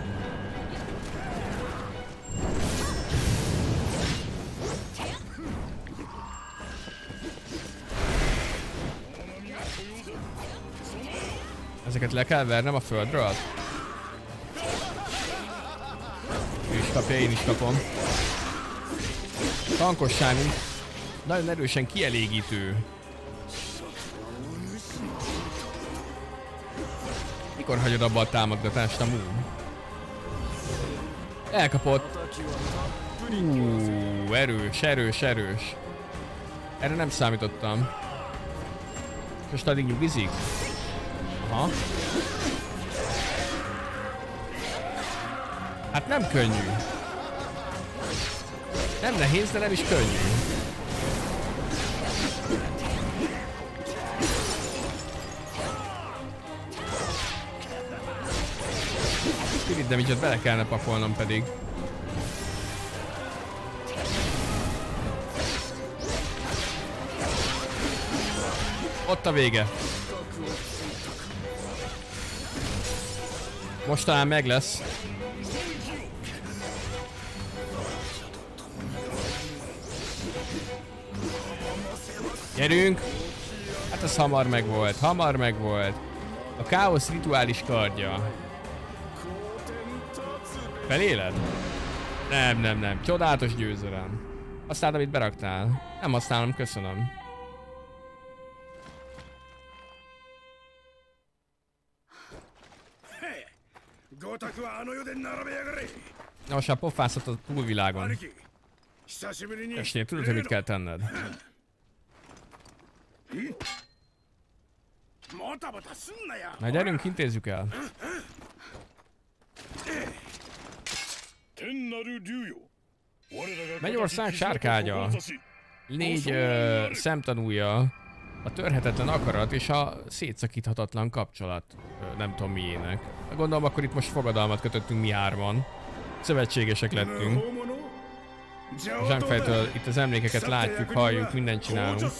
Ezeket le kell vernem a földről? Ő is kapja, én is kapom. Tankosságunk nagyon erősen kielégítő. Mikor hagyod abba a támogatást, amúgy? Elkapott. Erős, erős, erős. Erre nem számítottam. Most addig nyugizik? Aha. Hát nem könnyű. Nem nehéz, de nem is könnyű. Spirit damage-et bele kellene pakolnom pedig. Ott a vége. Most talán meg lesz. Gyerünk! Hát ez hamar megvolt, hamar megvolt. A káosz rituális kardja. Feléled? Nem, nem, nem. Csodálatos győzelem. Használd, amit beraktál. Nem használom, köszönöm. Na most már pofászhat a túlvilágon. Testnél, tudod, hogy mit kell tenned? Na gyerünk, intézzük el. Mennyország sárkánya. 4 szemtanúja. A törhetetlen akarat és a szétszakíthatatlan kapcsolat. Nem tudom miének. Gondolom akkor itt most fogadalmat kötöttünk mi hárman. Szövetségesek lettünk. Zsánkfejtől itt az emlékeket látjuk, halljuk, mindent csinálunk.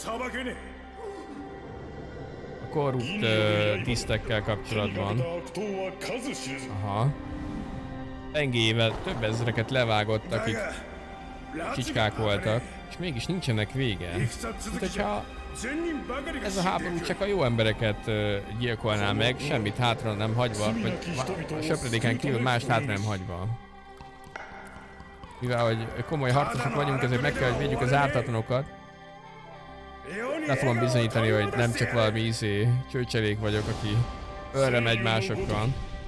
A korrupt tisztekkel kapcsolatban. Aha. Pengéjével több ezreket levágott, akik csicskák voltak, és mégis nincsenek vége. Mint hogyha ez a háború csak a jó embereket gyilkolná meg, semmit hátra nem hagyva, vagy a söpredéken kívül mást hátra nem hagyva. Mivel hogy komoly harcosok vagyunk, ezért meg kell, hogy védjük az ártatlanokat. Le fogom bizonyítani, hogy nem csak valami csőcselék vagyok, aki ölre megy másokkal.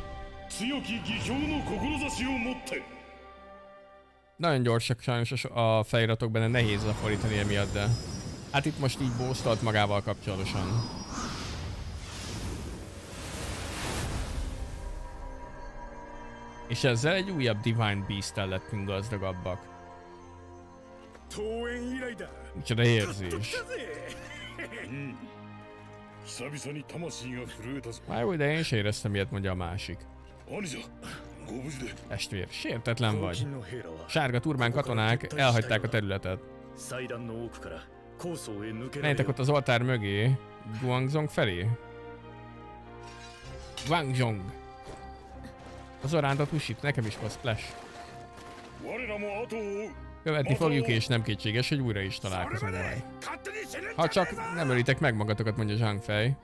Nagyon gyorsak sajnos a feliratok benne, nehéz lefordítani emiatt, de hát itt most így bósztolt magával kapcsolatosan. És ezzel egy újabb Divine Beast-tel lettünk gazdagabbak. Micsoda érzés. Már jó ideje én is éreztem ilyet, mondja a másik. Testvér, sértetlen vagy. Sárga turbán katonák elhagyták a területet. Menjetek ott az oltár mögé, Guangzong felé. Guangzong. Az orántat húsít, nekem is van splash. Követni fogjuk, és nem kétséges, hogy újra is találkozunk majd. Ha csak nem ölitek meg magatokat, mondja Zhang-Fei.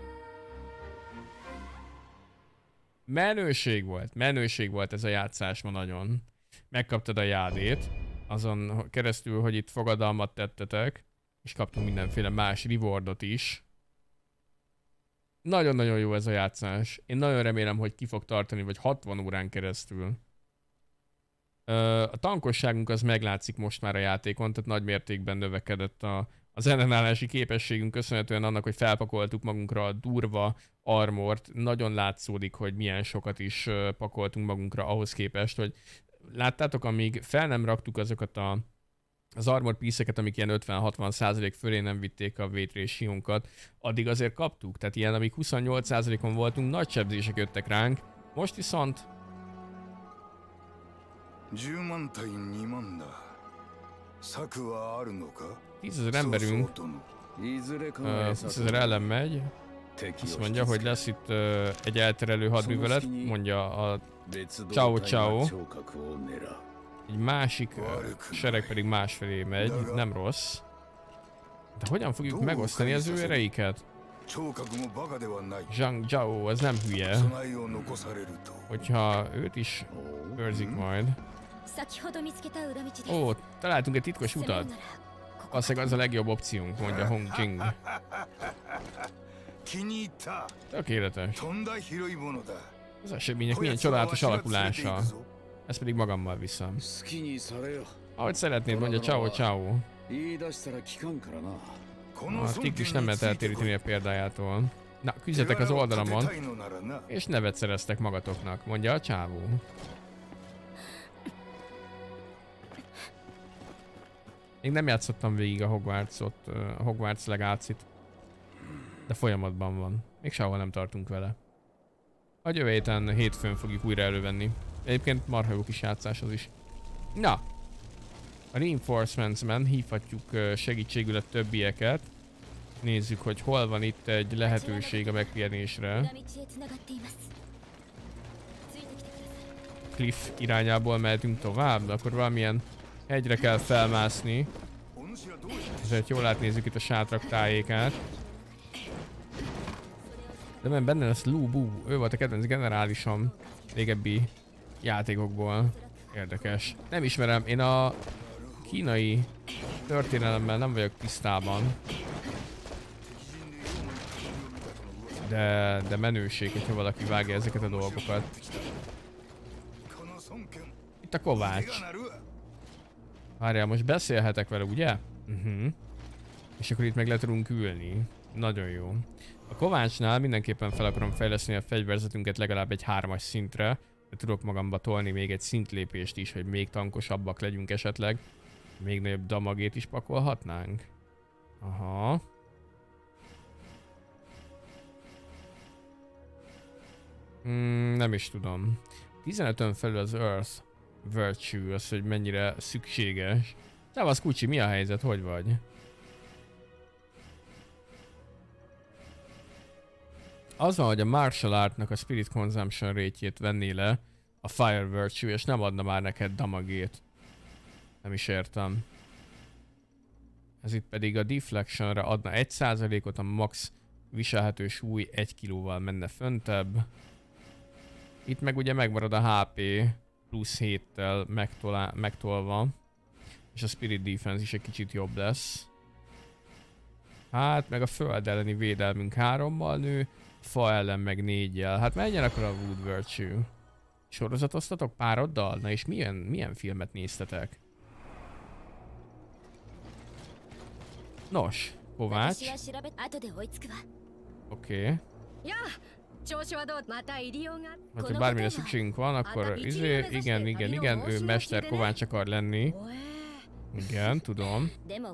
Menőség volt ez a játszás ma nagyon. Megkaptad a jádét, azon keresztül, hogy itt fogadalmat tettetek, és kaptunk mindenféle más rewardot is. Nagyon-nagyon jó ez a játszás. Én nagyon remélem, hogy ki fog tartani, vagy 60 órán keresztül. A tankosságunk az meglátszik most már a játékon, tehát nagy mértékben növekedett a az ellenállási képességünk köszönhetően annak, hogy felpakoltuk magunkra a durva armort, nagyon látszódik, hogy milyen sokat is pakoltunk magunkra ahhoz képest, hogy láttátok, amíg fel nem raktuk azokat az armor piece-eket, amik ilyen 50-60% fölé nem vitték a weight ratio-unkat, addig azért kaptuk. Tehát ilyen, amik 28%-on voltunk, nagy sebzések jöttek ránk. Most viszont 10 000 emberünk, 20 000 ellen megy. Azt mondja, hogy lesz itt egy elterelő hadművelet, mondja a Ciao Ciao. Egy másik sereg pedig másfelé megy, nem rossz. De hogyan fogjuk megosztani az ő ereiket? Zhang Zhao, az nem hülye. Hogyha őt is őrzik majd. Ó, találtunk egy titkos utat. Valószínűleg az a legjobb opciónk, mondja Hong Jing. Tökéletes. Az események milyen csodálatos alakulása. Ezt pedig magammal viszem. Ahogy szeretnéd, mondja Ciao Ciao. A Tigris nem lehet eltéríteni a példájától. Na, küzdjetek az oldalamon, és nevet szereztek magatoknak, mondja a csávó. Még nem játszottam végig a Hogwarts-ot, a Hogwarts Legacy-t. De folyamatban van. Még sehol nem tartunk vele. A jövő héten hétfőn fogjuk újra elővenni. Egyébként marha jó kis játszás az is. Na! A Reinforcements-ben hívhatjuk segítségül a többieket. Nézzük, hogy hol van itt egy lehetőség a megpihenésre. Cliff irányából mehetünk tovább, de akkor valamilyen hegyre kell felmászni. Ezért jól átnézzük itt a sátrak tájékát. De mert benne lesz Lu Bu, ő volt a kedvenc generálisom régebbi játékokból. Érdekes. Nem ismerem, én a kínai történelemmel nem vagyok tisztában. De menőség, hogyha valaki vágja ezeket a dolgokat. Itt a Kovács. Várjál, most beszélhetek vele, ugye? És akkor itt meg le tudunk ülni. Nagyon jó. A Kovácsnál mindenképpen fel akarom fejleszteni a fegyverzetünket legalább egy 3-as szintre. De tudok magamba tolni még egy szintlépést is, hogy még tankosabbak legyünk esetleg. Még nagyobb damagét is pakolhatnánk. Aha. Nem is tudom. 15-ön felül az Earth Virtue, az, hogy mennyire szükséges. Szevasz Kucsi, mi a helyzet? Hogy vagy? Az van, hogy a Martial Artnak a Spirit Consumption rate-jét venné le a Fire Virtue, és nem adna már neked damagét. Nem is értem. Ez itt pedig a Deflectionra adna 1%-ot, a max viselhető súly 1 kilóval menne föntebb. Itt meg ugye megmarad a HP plusz 7-tel megtolva. És a Spirit Defense is egy kicsit jobb lesz. Hát meg a föld elleni védelmünk 3-mal nő, fa ellen meg 4-jel. Hát menjen akkor a Wood Virtue. Sorozatoztatok pároddal? Na és milyen filmet néztetek? Nos, Kovács. Oké. Hát, hogy bármire szükségünk van, akkor igen, ő Mester Kovács akar lenni. Igen, tudom.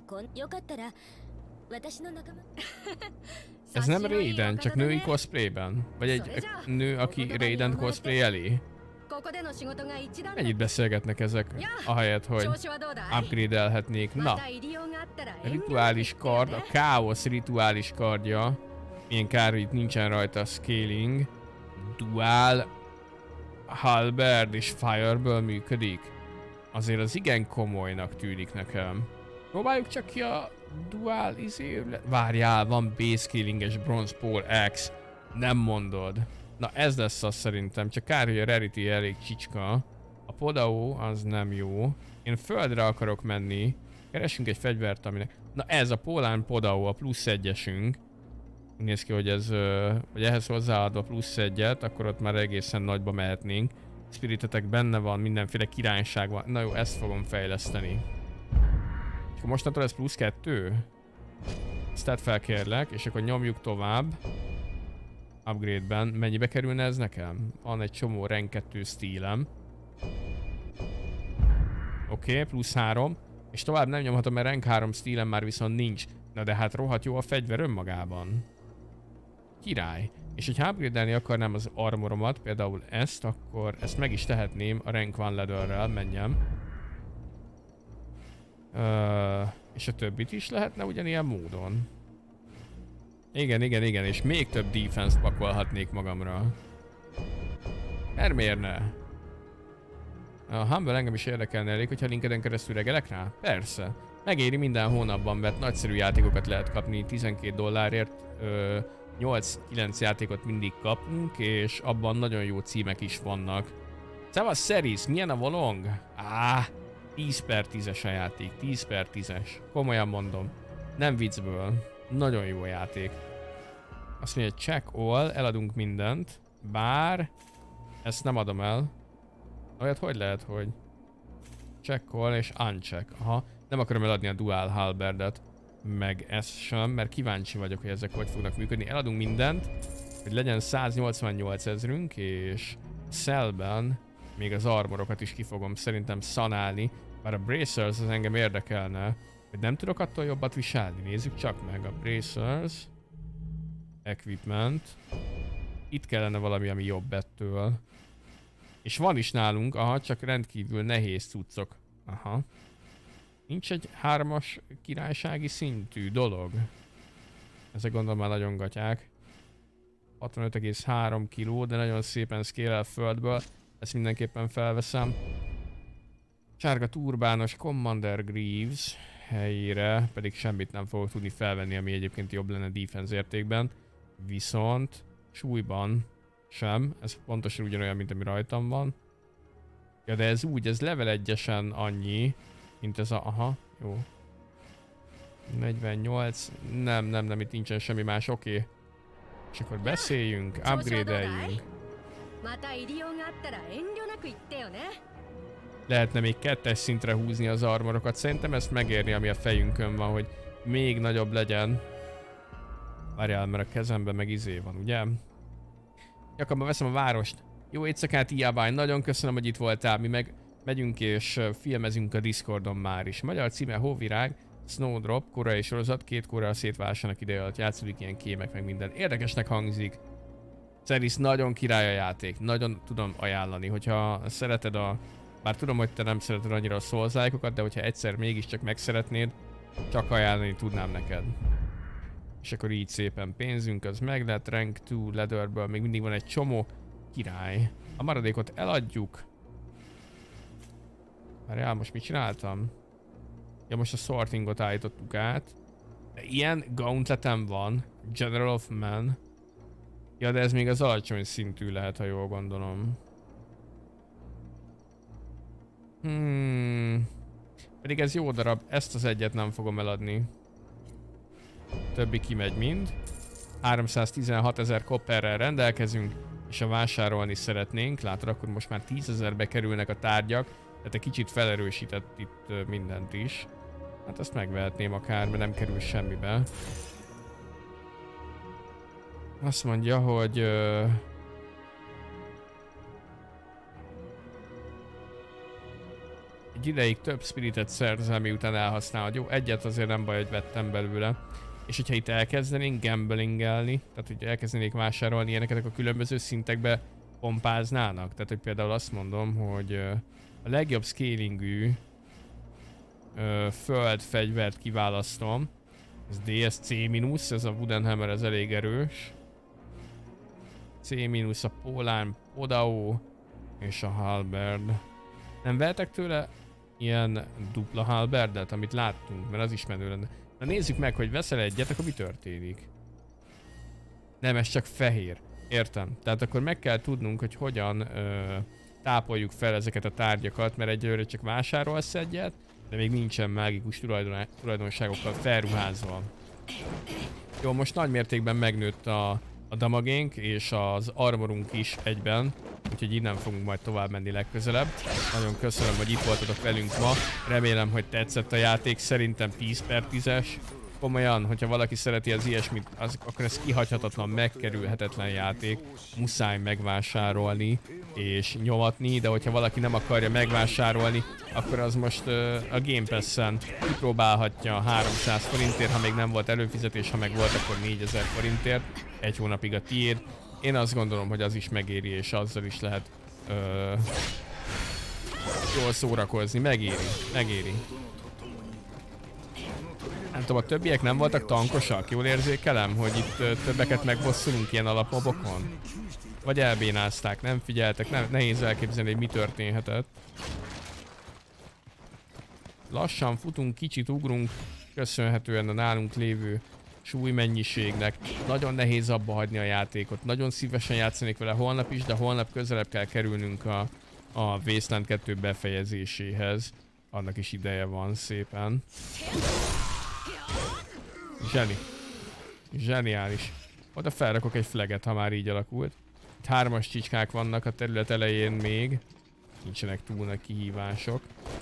Ez nem Raiden, csak női cosplayben? Vagy egy nő, aki Raiden cosplay-eli? Mennyit beszélgetnek ezek, ahelyett, hogy upgrade-elhetnék? Na, a rituális kard, a káosz rituális kardja. Milyen kár, hogy itt nincsen rajta scaling. Dual halberd és fireből működik. Azért az igen komolynak tűnik nekem. Próbáljuk csak ki a dual Várjál, van base scalinges bronze pole X. Nem mondod. Na ez lesz az szerintem, csak kár, hogy a rarity elég csicska. A Podao az nem jó. Én földre akarok menni. Keresünk egy fegyvert, aminek... Na ez a Polán Podao, a plusz 1-esünk. Úgy néz ki, hogy ez, hogy ehhez hozzáadva plusz 1-et, akkor ott már egészen nagyba mehetnénk. Spiritetek benne van, mindenféle királyság van. Na jó, ezt fogom fejleszteni. És akkor mostantól ez plusz 2? Ezt tedd fel kérlek, és akkor nyomjuk tovább. Upgrade-ben. Mennyibe kerülne ez nekem? Van egy csomó rank 2 stílem. Oké, plusz 3. És tovább nem nyomhatom, mert rank 3 stílem már viszont nincs. Na de hát rohadt jó a fegyver önmagában. Király. És hogyha upgrade-elni akarnám az armoromat, például ezt, akkor ezt meg is tehetném a rank 1 leatherrel, menjem. És a többit is lehetne ugyanilyen módon. Igen, és még több defense-t pakolhatnék magamra. Mert miért ne? A Humble engem is érdekelne elég, hogyha LinkedIn keresztül regelek rá? Persze. Megéri minden hónapban, mert nagyszerű játékokat lehet kapni, $12 8-9 játékot mindig kapunk, és abban nagyon jó címek is vannak. Szevasz Szeris, milyen a volong? 10/10-es a játék, 10/10-es. Komolyan mondom. Nem viccből. Nagyon jó játék. Azt mondja, check all, eladunk mindent. Bár ezt nem adom el. Olyat hogy lehet, hogy check all és uncheck. Aha, nem akarom eladni a dual halberdet. Meg ezt sem, mert kíváncsi vagyok, hogy ezek hogy fognak működni. Eladunk mindent, hogy legyen 188 ezrünk, és sellben még az armorokat is ki fogom szerintem szanálni. Bár a bracers az engem érdekelne, hogy nem tudok attól jobbat viselni. Nézzük csak meg a bracers. Equipment. Itt kellene valami, ami jobb ettől. És van is nálunk, aha, csak rendkívül nehéz cuccok. Aha. Nincs egy 3-as királysági szintű dolog. Ezek gondolom már nagyon gatyák. 65,3 kg, de nagyon szépen scale-el földből. Ezt mindenképpen felveszem. Sárga turbános Commander Greaves helyére pedig semmit nem fogok tudni felvenni, ami egyébként jobb lenne defense értékben. Viszont súlyban sem. Ez pontosan ugyanolyan, mint ami rajtam van. Ja, de ez úgy, ez level 1-esen annyi, mint ez a... Aha, jó. 48... Nem, itt nincsen semmi más, oké. És akkor beszéljünk, upgrade-eljünk. Lehetne még 2-es szintre húzni az armorokat, szerintem ezt megérni, ami a fejünkön van, hogy még nagyobb legyen. Várjál, mert a kezemben meg izé van, ugye? Akkor veszem a várost. Jó éjszakát, Iabány, nagyon köszönöm, hogy itt voltál, mi meg megyünk és filmezünk a Discordon már is. Magyar címe Hóvirág, Snowdrop, koreai sorozat, 2 koreai szétvásának ideje alatt játszódik, ilyen kémek meg minden. Érdekesnek hangzik. Szerintem nagyon király a játék, nagyon tudom ajánlani, hogyha szereted a... Bár tudom, hogy te nem szereted annyira a Souls-like-okat, de hogyha egyszer mégiscsak megszeretnéd, csak ajánlani tudnám neked. És akkor így szépen pénzünk, az meg lett, rank 2 leatherből még mindig van egy csomó. Király. A maradékot eladjuk. Várjál, most mit csináltam? Ja, most a sortingot állítottuk át. De ilyen gauntletem van. General of Man. Ja, de ez még az alacsony szintű lehet, ha jól gondolom. Pedig ez jó darab. Ezt az egyet nem fogom eladni. Többi kimegy mind. 316 000 copperrel rendelkezünk, és ha vásárolni szeretnénk, látod, akkor most már 10 000-be kerülnek a tárgyak, tehát egy kicsit felerősített itt mindent is. Hát ezt megvehetném akár, mert nem kerül semmibe. Azt mondja, hogy... egy ideig több spiritet szerzel, miután elhasználod. Jó, egyet azért nem baj, hogy vettem belőle. És hogyha itt elkezdenénk gamblingelni, tehát hogy elkezdenék vásárolni ilyeneket, a különböző szintekbe pompáznának. Tehát, hogy például azt mondom, hogy a legjobb scalingű földfegyvert kiválasztom. Ez DSC-, ez a Wooden Hammer, ez elég erős. C- a Polán Podao és a Halberd. Nem vehetek tőle ilyen dupla halberdet, amit láttunk, mert az is menő lenne. Na nézzük meg, hogy veszel egyet, akkor mi történik? Nem, ez csak fehér. Értem. Tehát akkor meg kell tudnunk, hogy hogyan tápoljuk fel ezeket a tárgyakat, mert egyelőre csak vásárolsz egyet, de még nincsen mágikus tulajdonságokkal felruházva. Jó, most nagy mértékben megnőtt a damagénk és az armorunk is egyben, úgyhogy innen fogunk majd tovább menni legközelebb. Nagyon köszönöm, hogy itt voltatok velünk ma. Remélem, hogy tetszett a játék, szerintem 10/10-es. komolyan, hogyha valaki szereti az ilyesmit, akkor ez kihagyhatatlan, megkerülhetetlen játék. Muszáj megvásárolni és nyomatni, de hogyha valaki nem akarja megvásárolni, akkor az most a Game Pass-en kipróbálhatja 300 forintért, ha még nem volt előfizetés, ha meg volt, akkor 4000 forintért. Egy hónapig a tiéd. Én azt gondolom, hogy az is megéri, és azzal is lehet jól szórakozni. Megéri. Nem tudom, a többiek nem voltak tankosak? Jól érzékelem, hogy itt többeket megbosszulunk ilyen alapmobokon? Vagy elbénázták, nem figyeltek, nehéz elképzelni, hogy mi történhetett. Lassan futunk, kicsit ugrunk, köszönhetően a nálunk lévő súlymennyiségnek. Nagyon nehéz abba hagyni a játékot. Nagyon szívesen játszanék vele holnap is, de holnap közelebb kell kerülnünk a Wasteland 2 befejezéséhez. Annak is ideje van szépen. Zseniális. Oda felrakok egy flaget, ha már így alakult. Itt 3-as csicskák vannak a terület elején még. Nincsenek túl nagy kihívások.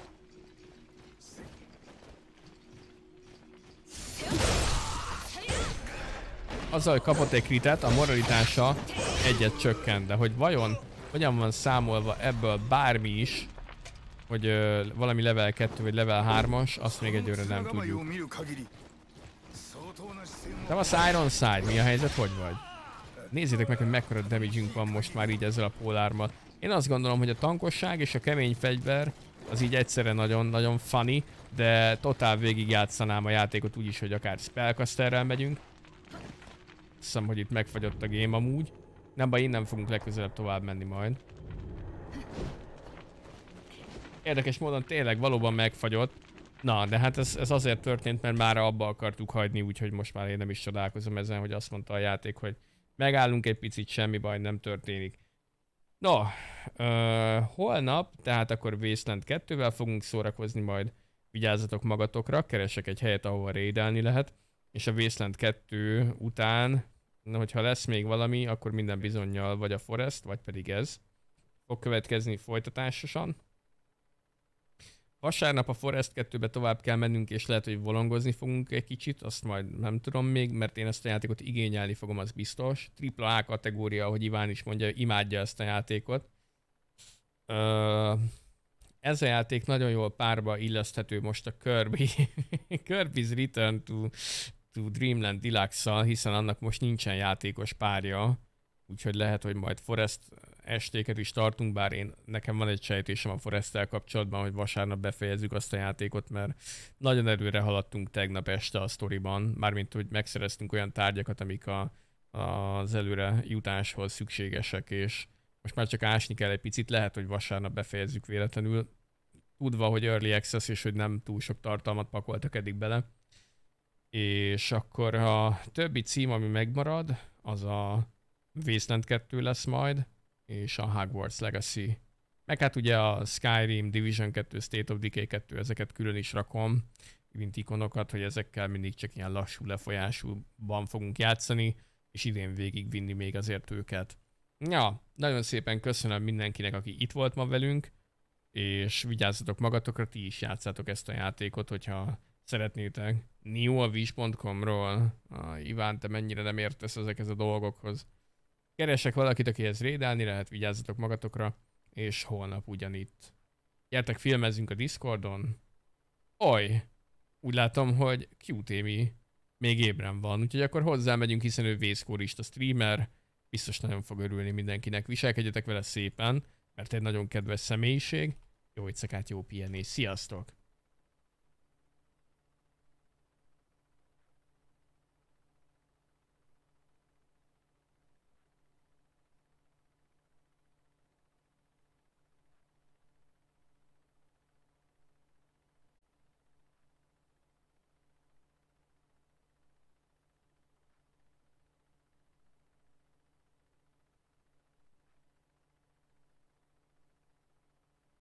Azzal, hogy kapott egy kritet, a moralitása egyet csökkent, de hogy vajon hogyan van számolva ebből bármi is, hogy valami level 2 vagy level 3-as, azt még egyőre nem tudjuk. De az Ironside, mi a helyzet, hogy vagy? Nézzétek meg, hogy mekkora damage-ünk van most már így ezzel a polármal. Én azt gondolom, hogy a tankosság és a kemény fegyver az így egyszerre nagyon-nagyon funny, de totál végig játszanám a játékot úgyis, hogy akár spellcasterrel megyünk. Hiszem, hogy itt megfagyott a game amúgy. Nem baj, innen fogunk legközelebb tovább menni majd. Érdekes módon tényleg valóban megfagyott. Na, de hát ez azért történt, mert már abba akartuk hagyni, úgyhogy most már én nem is csodálkozom ezen, hogy azt mondta a játék, hogy megállunk egy picit, semmi baj, nem történik. No, holnap, tehát akkor Wasteland 2-vel fogunk szórakozni majd. Vigyázzatok magatokra, keresek egy helyet, ahol raidelni lehet. És a Wasteland 2 után, hogyha lesz még valami, akkor minden bizonnyal vagy a Forest, vagy pedig ez fog következni folytatásosan. Vasárnap a Forest 2-be tovább kell mennünk, és lehet, hogy volongozni fogunk egy kicsit, azt majd nem tudom még, mert én ezt a játékot igényelni fogom, az biztos. AAA kategória, ahogy Iván is mondja, imádja ezt a játékot. Ez a játék nagyon jól párba illeszthető most a Kirby's Return to Dreamland Deluxe-szal, hiszen annak most nincsen játékos párja, úgyhogy lehet, hogy majd Forest estéket is tartunk, bár nekem van egy sejtésem a Foresttel kapcsolatban, hogy vasárnap befejezzük azt a játékot, mert nagyon előre haladtunk tegnap este a sztoriban, mármint, hogy megszereztünk olyan tárgyakat, amik az előre jutáshoz szükségesek, és most már csak ásni kell egy picit, lehet, hogy vasárnap befejezzük véletlenül, tudva, hogy Early Access és hogy nem túl sok tartalmat pakoltak eddig bele. És akkor a többi cím, ami megmarad, az a Wasteland 2 lesz majd, és a Hogwarts Legacy. Meg hát ugye a Skyrim, Division 2, State of Decay 2, ezeket külön is rakom, mint ikonokat, hogy ezekkel mindig csak ilyen lassú lefolyásúban fogunk játszani, és idén végigvinni még azért őket. Ja, nagyon szépen köszönöm mindenkinek, aki itt volt ma velünk, és vigyázzatok magatokra, ti is játszátok ezt a játékot, hogyha szeretnétek. neoavish.com-ról. Iván, te mennyire nem értesz ezekhez a dolgokhoz. Keresek valakit, akihez raidelni lehet, vigyázzatok magatokra, és holnap ugyanitt. Gyertek, filmezzünk a Discordon. Oly! Úgy látom, hogy QTMI még ébren van, úgyhogy akkor hozzámegyünk, hiszen ő vészkórista streamer. Biztos nagyon fog örülni mindenkinek. Viselkedjetek vele szépen, mert egy nagyon kedves személyiség. Jó éjszakát, jó pihenés. Sziasztok!